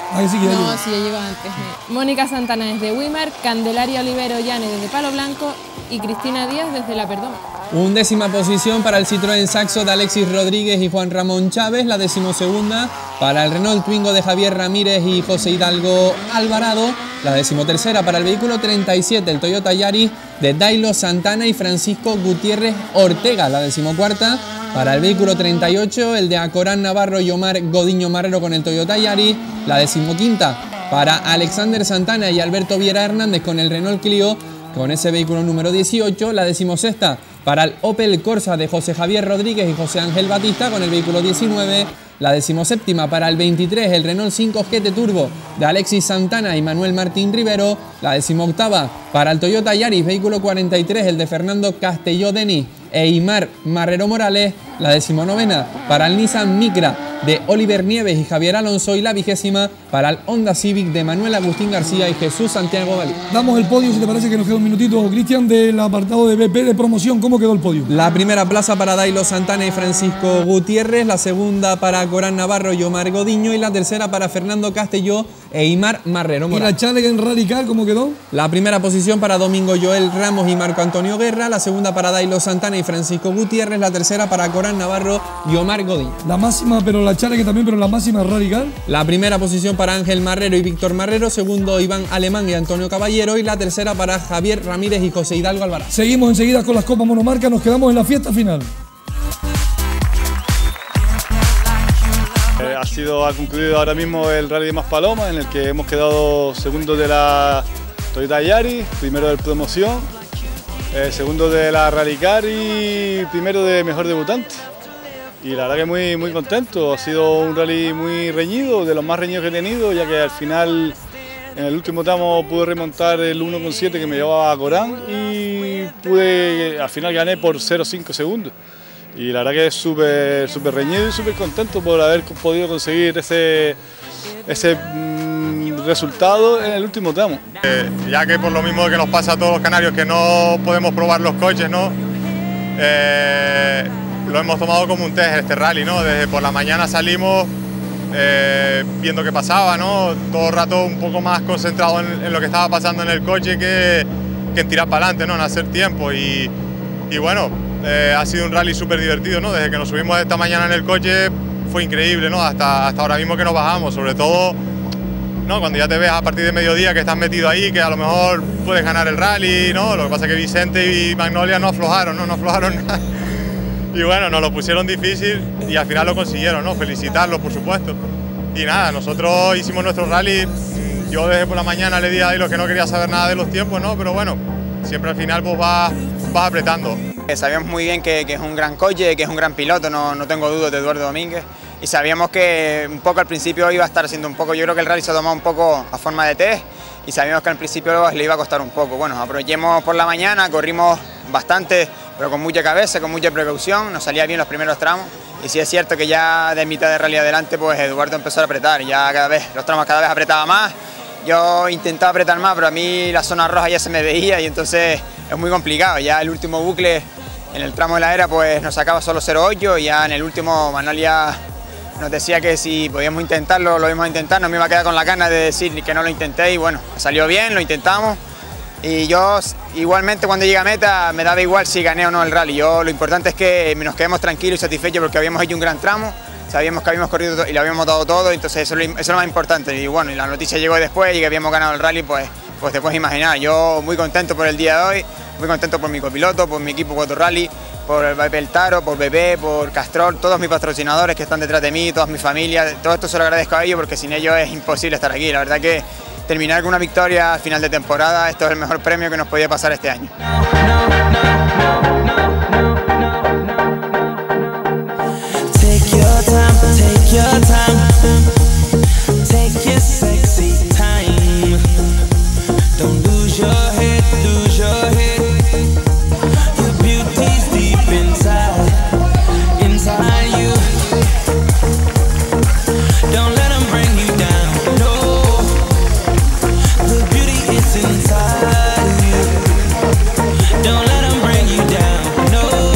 Ah, que sí, que ya No, llegó. sí, ya llegó antes. Mira. Mónica Santana desde Wimar, Candelaria Olivero Llane desde Palo Blanco y Cristina Díaz desde La Perdona. Undécima posición para el Citroën Saxo de Alexis Rodríguez y Juan Ramón Chávez. La decimosegunda para el Renault Twingo de Javier Ramírez y José Hidalgo Alvarado. La decimotercera para el vehículo treinta y siete, el Toyota Yaris de Dailo Santana y Francisco Gutiérrez Ortega. La decimocuarta para el vehículo treinta y ocho, el de Acorán Navarro y Omar Godiño Marrero con el Toyota Yaris. La decimoquinta para Alexander Santana y Alberto Viera Hernández con el Renault Clio, con ese vehículo número dieciocho. La decimosexta para el Opel Corsa de José Javier Rodríguez y José Ángel Batista con el vehículo diecinueve. La decimoséptima para el veintitrés, el Renault cinco G T Turbo de Alexis Santana y Manuel Martín Rivero. La decimoctava para el Toyota Yaris, vehículo cuarenta y tres, el de Fernando Castelló Denis e Imar Marrero Morales. La decimonovena para el Nissan Micra de Oliver Nieves y Javier Alonso. Y la vigésima para el Honda Civic de Manuel Agustín García y Jesús Santiago Valí. Damos el podio, si te parece que nos queda un minutito, Cristian, del apartado de B P de promoción. ¿Cómo quedó el podio? La primera plaza para Dailo Santana y Francisco Gutiérrez, la segunda para Corán Navarro y Omar Godiño y la tercera para Fernando Castelló e Imar Marrero Morales. ¿Y la Challenger Rally Car cómo quedó? La primera posición para Domingo Joel Ramos y Marco Antonio Guerra, la segunda para Dailo Santana y Francisco Gutiérrez, la tercera para Corán Navarro y Omar Godiño. La máxima, pero la Challenger también, pero la máxima Rally Car. La primera posición para Ángel Marrero y Víctor Marrero, segundo Iván Alemán y Antonio Caballero y la tercera para Javier Ramírez y José Hidalgo Alvarado. Seguimos enseguida con las Copas Monomarca, nos quedamos en la fiesta final. Eh, ha sido, ha concluido ahora mismo el Rally de Maspalomas, en el que hemos quedado segundos de la Toyota Yaris, primero del promoción, eh, segundo de la Rally Car y primero de mejor debutante. Y la verdad que muy, muy contento, ha sido un rally muy reñido, de los más reñidos que he tenido, ya que al final, en el último tramo pude remontar el uno coma siete que me llevaba a Corán y pude, al final gané por cero coma cinco segundos. Y la verdad que es súper súper reñido y súper contento por haber podido conseguir ese, ese mm, resultado en el último tramo. Eh, ya que por lo mismo que nos pasa a todos los canarios que no podemos probar los coches, ¿no? Eh, lo hemos tomado como un test este rally, ¿no? Desde por la mañana salimos eh, viendo qué pasaba, ¿no? Todo el rato un poco más concentrado en, en lo que estaba pasando en el coche que, que en tirar para adelante, ¿no? En hacer tiempo y, y bueno, eh, ha sido un rally súper divertido, ¿no? Desde que nos subimos esta mañana en el coche fue increíble, ¿no? Hasta, hasta ahora mismo que nos bajamos, sobre todo, ¿no? Cuando ya te ves a partir de mediodía que estás metido ahí, que a lo mejor puedes ganar el rally, ¿no? Lo que pasa es que Vicente y Magnolia no aflojaron, ¿no? No aflojaron nada. Y bueno, nos lo pusieron difícil y al final lo consiguieron, ¿no? Felicitarlos, por supuesto. Y nada, nosotros hicimos nuestro rally. Yo desde por la mañana le dije a los que no quería saber nada de los tiempos, ¿no? Pero bueno, siempre al final pues vas, vas apretando. Sabíamos muy bien que, que es un gran coche, que es un gran piloto, no, no tengo dudas de Eduardo Domínguez. Y sabíamos que un poco al principio iba a estar haciendo un poco, yo creo que el rally se ha tomado un poco a forma de test y sabíamos que al principio le iba a costar un poco. Bueno, aprovechemos por la mañana, corrimos bastante, pero con mucha cabeza, con mucha precaución, nos salía bien los primeros tramos. Y sí es cierto que ya de mitad de rally adelante, pues Eduardo empezó a apretar, ya cada vez, los tramos cada vez apretaba más. Yo intentaba apretar más, pero a mí la zona roja ya se me veía y entonces es muy complicado. Ya el último bucle, en el tramo de la era, pues nos sacaba solo cero ocho y ya en el último Manolia nos decía que si podíamos intentarlo, lo íbamos a intentar, no me iba a quedar con la gana de decir que no lo intenté y bueno, salió bien, lo intentamos. Y yo igualmente cuando llegué a meta me daba igual si gané o no el rally. Yo, lo importante es que nos quedemos tranquilos y satisfechos porque habíamos hecho un gran tramo, sabíamos que habíamos corrido y lo habíamos dado todo, entonces eso, eso es lo más importante. Y bueno, y la noticia llegó después y que habíamos ganado el rally, pues, pues te puedes imaginar. Yo muy contento por el día de hoy, muy contento por mi copiloto, por mi equipo Cuatro Rally, por el Taro, por Bebé, por Castrol, todos mis patrocinadores que están detrás de mí, toda mi familia, todo esto se lo agradezco a ellos porque sin ellos es imposible estar aquí. La verdad que terminar con una victoria al final de temporada, esto es el mejor premio que nos podía pasar este año. Take your time, take your time, take your sexy time. Don't lose your head, lose your head. Your beauty's deep inside, inside you. Don't let them bring you down, no. The beauty is inside you. Don't let them bring you down, no.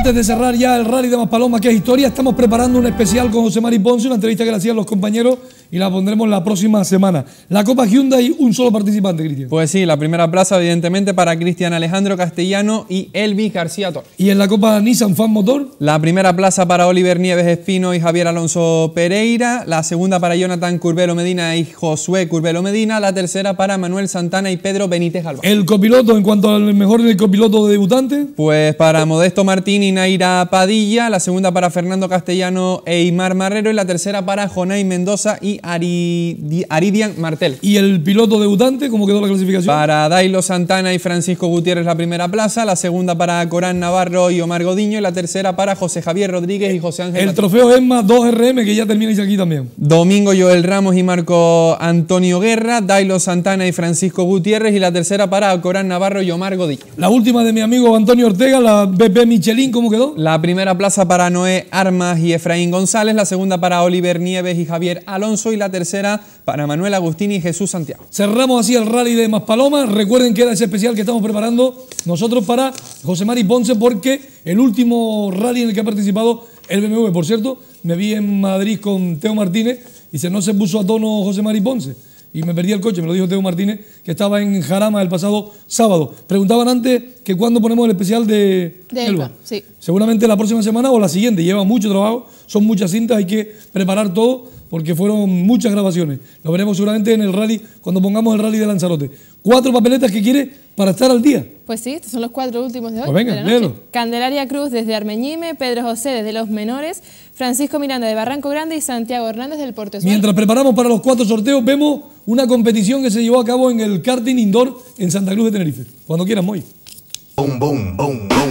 Antes de cerrar ya el Rally de Maspalomas, que es historia, estamos preparando un especial con José Mari Ponce, una entrevista que le hacían los compañeros y la pondremos la próxima semana. La Copa Hyundai, un solo participante, Cristian. Pues sí, la primera plaza evidentemente para Cristian Alejandro Castellano y Elvis García Torres. ¿Y en la Copa Nissan Fan Motor? La primera plaza para Oliver Nieves Espino y Javier Alonso Pereira, la segunda para Jonathan Curbelo Medina y Josué Curbelo Medina, la tercera para Manuel Santana y Pedro Benítez Galván. ¿El copiloto en cuanto al mejor del copiloto debutante? Pues para Modesto Martín y Naira Padilla, la segunda para Fernando Castellano e Imar Marrero y la tercera para Jonay Mendoza y Ari, Aridian Martel. ¿Y el piloto debutante, cómo quedó la clasificación? Para Dailo Santana y Francisco Gutiérrez la primera plaza, la segunda para Corán Navarro y Omar Godiño y la tercera para José Javier Rodríguez y José Ángel. El Mateo. trofeo ESMA dos R M, que ya termina aquí también. Domingo Joel Ramos y Marco Antonio Guerra, Dailo Santana y Francisco Gutiérrez y la tercera para Corán Navarro y Omar Godiño. La última de mi amigo Antonio Ortega, la B P Michelin, ¿cómo quedó? La primera plaza para Noé Armas y Efraín González, la segunda para Oliver Nieves y Javier Alonso y la tercera para Manuel Agustín y Jesús Santiago. Cerramos así el Rally de Maspalomas. Recuerden que era ese especial que estamos preparando nosotros para José Mari Ponce, porque el último rally en el que ha participado el B M W, por cierto, me vi en Madrid con Teo Martínez y se no se puso a tono José Mari Ponce. Y me perdí el coche, me lo dijo Teo Martínez, que estaba en Jarama el pasado sábado. Preguntaban antes que cuándo ponemos el especial de, de Elba. Sí. Seguramente la próxima semana o la siguiente. Lleva mucho trabajo, son muchas cintas, hay que preparar todo porque fueron muchas grabaciones. Lo veremos seguramente en el rally, cuando pongamos el rally de Lanzarote. Cuatro papeletas que quiere para estar al día. Pues sí, estos son los cuatro últimos de hoy. Pues venga, de la noche. léelo. Candelaria Cruz desde Armeñime, Pedro José desde Los Menores, Francisco Miranda de Barranco Grande y Santiago Hernández del Portezuelo. Mientras preparamos para los cuatro sorteos, vemos una competición que se llevó a cabo en el karting indoor en Santa Cruz de Tenerife. Cuando quieras, Moy. Boom, boom, boom, boom.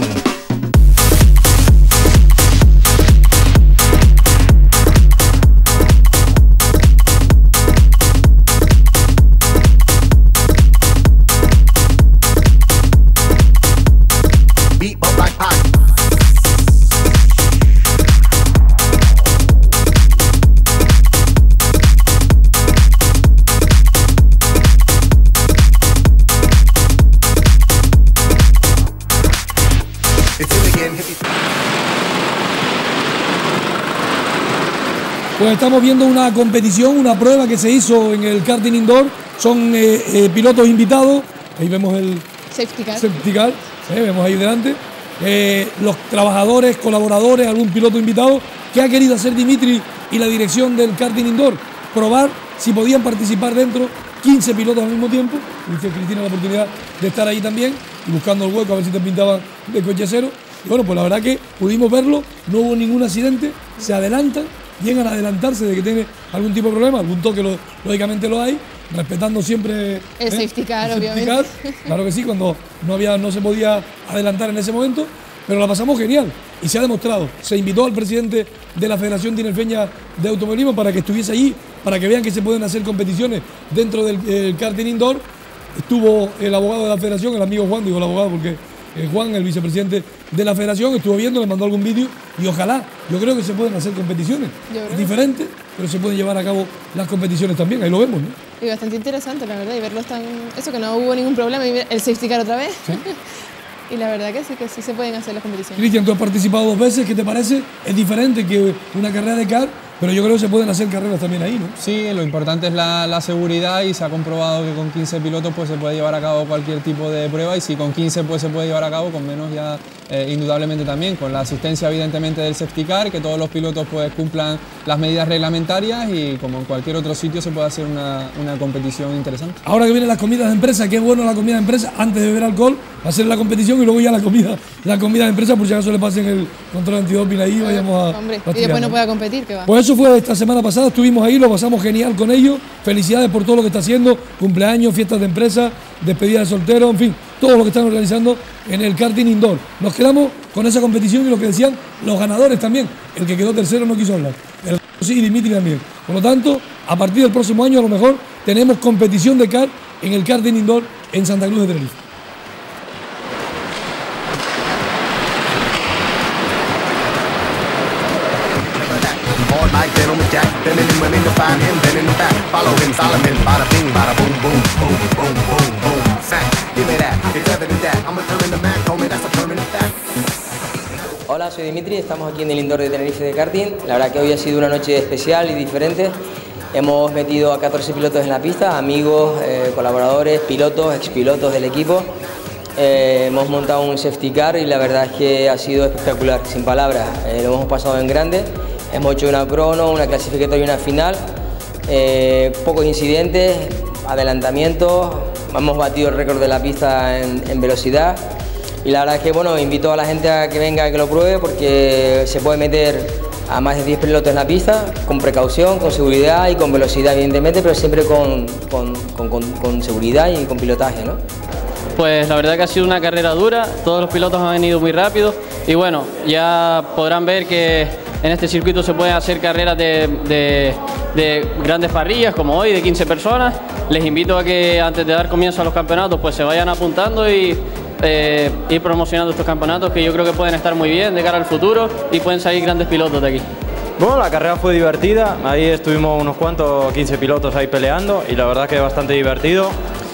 Pues estamos viendo una competición, una prueba que se hizo en el karting indoor. Son eh, eh, pilotos invitados. Ahí vemos el safety car. Safety car, eh, vemos ahí delante. Eh, los trabajadores, colaboradores, algún piloto invitado. ¿Qué ha querido hacer Dimitri y la dirección del karting indoor? Probar si podían participar dentro quince pilotos al mismo tiempo. Y Cristina la oportunidad de estar ahí también y buscando el hueco a ver si te pintaban de coche cero. Y bueno, pues la verdad que pudimos verlo, no hubo ningún accidente, se adelantan, llegan a adelantarse de que tiene algún tipo de problema, algún toque lo, lógicamente lo hay, respetando siempre el ¿eh? safety car, el obviamente. Safety car, claro que sí, cuando no, había, no se podía adelantar en ese momento, pero la pasamos genial y se ha demostrado. Se invitó al presidente de la Federación Tinerfeña de Automovilismo para que estuviese allí, para que vean que se pueden hacer competiciones dentro del, del karting indoor. Estuvo el abogado de la Federación, el amigo Juan, digo el abogado porque eh, Juan, el vicepresidente de la Federación, estuvo viendo, le mandó algún vídeo y ojalá, yo creo que se pueden hacer competiciones diferentes, pero se pueden llevar a cabo las competiciones también, ahí lo vemos, ¿no? Y bastante interesante, la verdad, y verlos tan... Eso, que no hubo ningún problema, y ver el safety car otra vez. ¿Sí? Y la verdad que sí, que sí se pueden hacer las competiciones. Cristian, tú has participado dos veces, ¿qué te parece? Es diferente que una carrera de car, pero yo creo que se pueden hacer carreras también ahí, ¿no? Sí, lo importante es la, la seguridad y se ha comprobado que con quince pilotos pues, se puede llevar a cabo cualquier tipo de prueba y si con quince pues, se puede llevar a cabo, con menos ya eh, indudablemente también, con la asistencia evidentemente del safety car, que todos los pilotos pues, cumplan las medidas reglamentarias y como en cualquier otro sitio se puede hacer una, una competición interesante. Ahora que vienen las comidas de empresa, qué bueno la comida de empresa, antes de beber alcohol, hacer la competición y luego ya la comida, la comida de empresa, por si acaso le pasen el control antidoping ahí, vayamos a... Hombre, y después no pueda competir, que va. Pues eso fue esta semana pasada, estuvimos ahí, lo pasamos genial con ellos, felicidades por todo lo que está haciendo, cumpleaños, fiestas de empresa, despedida de soltero, en fin, todo lo que están organizando en el karting indoor. Nos quedamos con esa competición y lo que decían los ganadores también, el que quedó tercero no quiso hablar, el sí y Dimitri también. Por lo tanto, a partir del próximo año a lo mejor tenemos competición de kart en el karting indoor en Santa Cruz de Tenerife. Like Gentleman Jack, then in women to find him, then in the back, follow him, Solomon, bada bing, bada boom, boom, boom, boom, boom, boom, sack, give me that, it's evident that, I'm a determined man, homie, that's a permanent fact. Hola Hola, soy Dimitri, estamos aquí en el indoor de Tenerife de karting. La verdad que hoy ha sido una noche especial y diferente. Hemos metido a catorce pilotos en la pista, amigos, eh, colaboradores, pilotos, expilotos del equipo. Eh, hemos montado un safety car y la verdad es que ha sido espectacular, sin palabras. Eh, lo hemos pasado en grande. Hemos hecho una crono, una clasificatoria y una final. Eh, pocos incidentes, adelantamientos. Hemos batido el récord de la pista en, en velocidad. Y la verdad es que bueno, invito a la gente a que venga a que lo pruebe porque se puede meter a más de diez pilotos en la pista, con precaución, con seguridad y con velocidad evidentemente, pero siempre con, con, con, con, con seguridad y con pilotaje, ¿no? Pues la verdad que ha sido una carrera dura, todos los pilotos han venido muy rápido y bueno, ya podrán ver que en este circuito se pueden hacer carreras de, de, de grandes parrillas como hoy, de quince personas. Les invito a que antes de dar comienzo a los campeonatos pues se vayan apuntando y Eh, ir promocionando estos campeonatos que yo creo que pueden estar muy bien de cara al futuro y pueden salir grandes pilotos de aquí. Bueno, la carrera fue divertida, ahí estuvimos unos cuantos, quince pilotos ahí peleando y la verdad que bastante divertido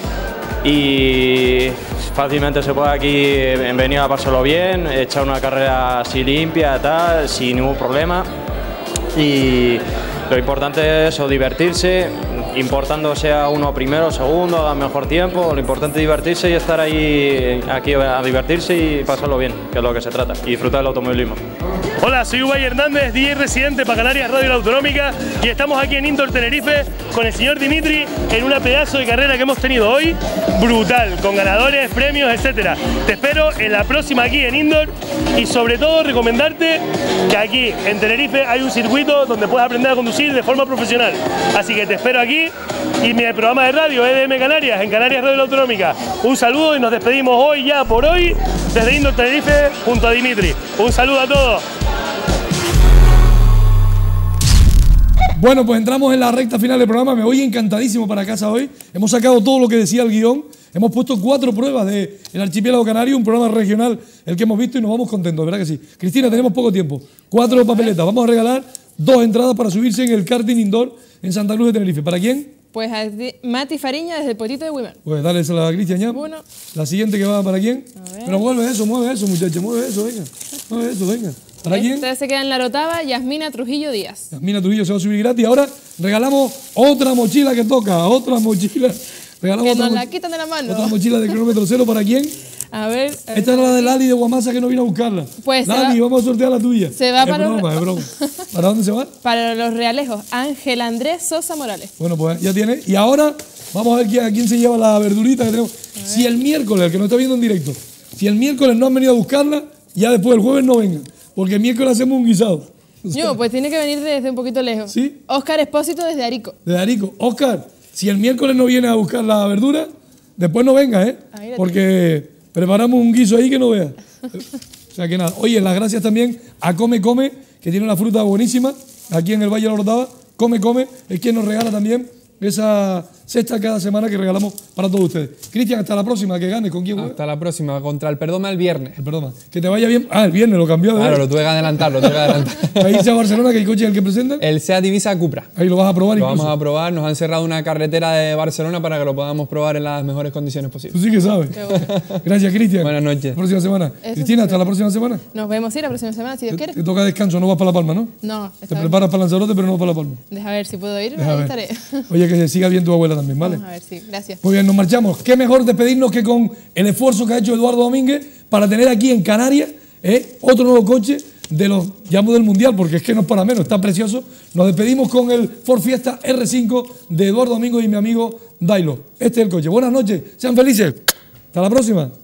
y fácilmente se puede aquí venir a pasárselo bien, echar una carrera así limpia, tal, sin ningún problema y lo importante es eso, divertirse, importando sea uno primero, segundo, haga mejor tiempo, lo importante es divertirse y estar ahí aquí a divertirse y pasarlo bien, que es lo que se trata, y disfrutar del automovilismo. Hola, soy Ubay Hernández, D J residente para Canarias Radio La Autonómica y estamos aquí en Indoor Tenerife con el señor Dimitri en una pedazo de carrera que hemos tenido hoy, brutal, con ganadores, premios, etcétera. Te espero en la próxima aquí en Indoor y sobre todo recomendarte que aquí en Tenerife hay un circuito donde puedes aprender a conducir de forma profesional. Así que te espero aquí y mi programa de radio E D M Canarias en Canarias Radio La Autonómica. Un saludo y nos despedimos hoy ya por hoy desde Indoor Tenerife junto a Dimitri. Un saludo a todos. Bueno, pues entramos en la recta final del programa. Me voy encantadísimo para casa hoy. Hemos sacado todo lo que decía el guión. Hemos puesto cuatro pruebas del Archipiélago Canario, un programa regional el que hemos visto y nos vamos contentos, ¿verdad que sí? Cristina, tenemos poco tiempo. Cuatro papeletas. Vamos a regalar dos entradas para subirse en el karting indoor en Santa Cruz de Tenerife. ¿Para quién? Pues a Mati Fariña desde el Potito de Wimer. Pues dale esa a la Cristian ya. Uno. La siguiente que va para quién. Pero mueve eso, mueve eso, muchacha, mueve eso, venga. Mueve eso, venga. ¿Para quién? Esta se queda en la Rotava, Yasmina Trujillo Díaz. Yasmina Trujillo se va a subir gratis. Ahora regalamos otra mochila que toca, otra mochila. Regalamos que otra nos mo la quitan de la mano. Otra mochila de kilómetro cero, ¿para quién? A ver. A ver. Esta era la de Lali de Guamasa que no vino a buscarla. Pues Lali, va, vamos a sortear la tuya. Se va es para broma, los... es broma. ¿Para dónde se va? Para los Realejos. Ángel Andrés Sosa Morales. Bueno, pues ya tiene. Y ahora vamos a ver quién, a quién se lleva la verdurita que tenemos. Si el miércoles, el que nos está viendo en directo, si el miércoles no han venido a buscarla, ya después el jueves no vengan. Porque el miércoles hacemos un guisado. No, pues tiene que venir desde un poquito lejos. ¿Sí? Óscar Espósito desde Arico. Desde Arico. Óscar, si el miércoles no viene a buscar la verdura, después no venga, ¿eh? Porque preparamos un guiso ahí que no veas. O sea que nada. Oye, las gracias también a Come Come, que tiene una fruta buenísima, aquí en el Valle de la Orotava. Come Come es quien nos regala también esa cesta cada semana que regalamos para todos ustedes. Cristian, hasta la próxima, que gane. ¿Con quién juega? Hasta la próxima, contra el Perdoma el viernes. El Perdoma. Que te vaya bien. Ah, el viernes lo cambió de Claro, vez. lo tuve que adelantar, lo tuve que adelantar. ¿Va a irse a Barcelona, que el coche es el que presenta? El SEAT Ibiza Cupra. Ahí lo vas a probar Lo incluso. vamos a probar, nos han cerrado una carretera de Barcelona para que lo podamos probar en las mejores condiciones posibles. Tú sí que sabes. Gracias, Cristian. Buenas noches. La próxima semana. Eso Cristina, sí. hasta la próxima semana. Nos vemos, sí, la próxima semana, si Dios quiere. Te toca descanso, no vas para La Palma, ¿no? No, Te esta vez. preparas para Lanzarote, pero no para La Palma. Deja ver si puedo ir, Deja ahí ver. estaré. Oye, que siga bien tu abuela también, ¿vale? Vamos a ver, sí, gracias. Muy bien, nos marchamos. Qué mejor despedirnos que con el esfuerzo que ha hecho Eduardo Domínguez para tener aquí en Canarias ¿eh? otro nuevo coche de los, llamo del Mundial, porque es que no es para menos, está precioso. Nos despedimos con el Ford Fiesta R cinco de Eduardo Domínguez y mi amigo Dailo. Este es el coche. Buenas noches, sean felices. Hasta la próxima.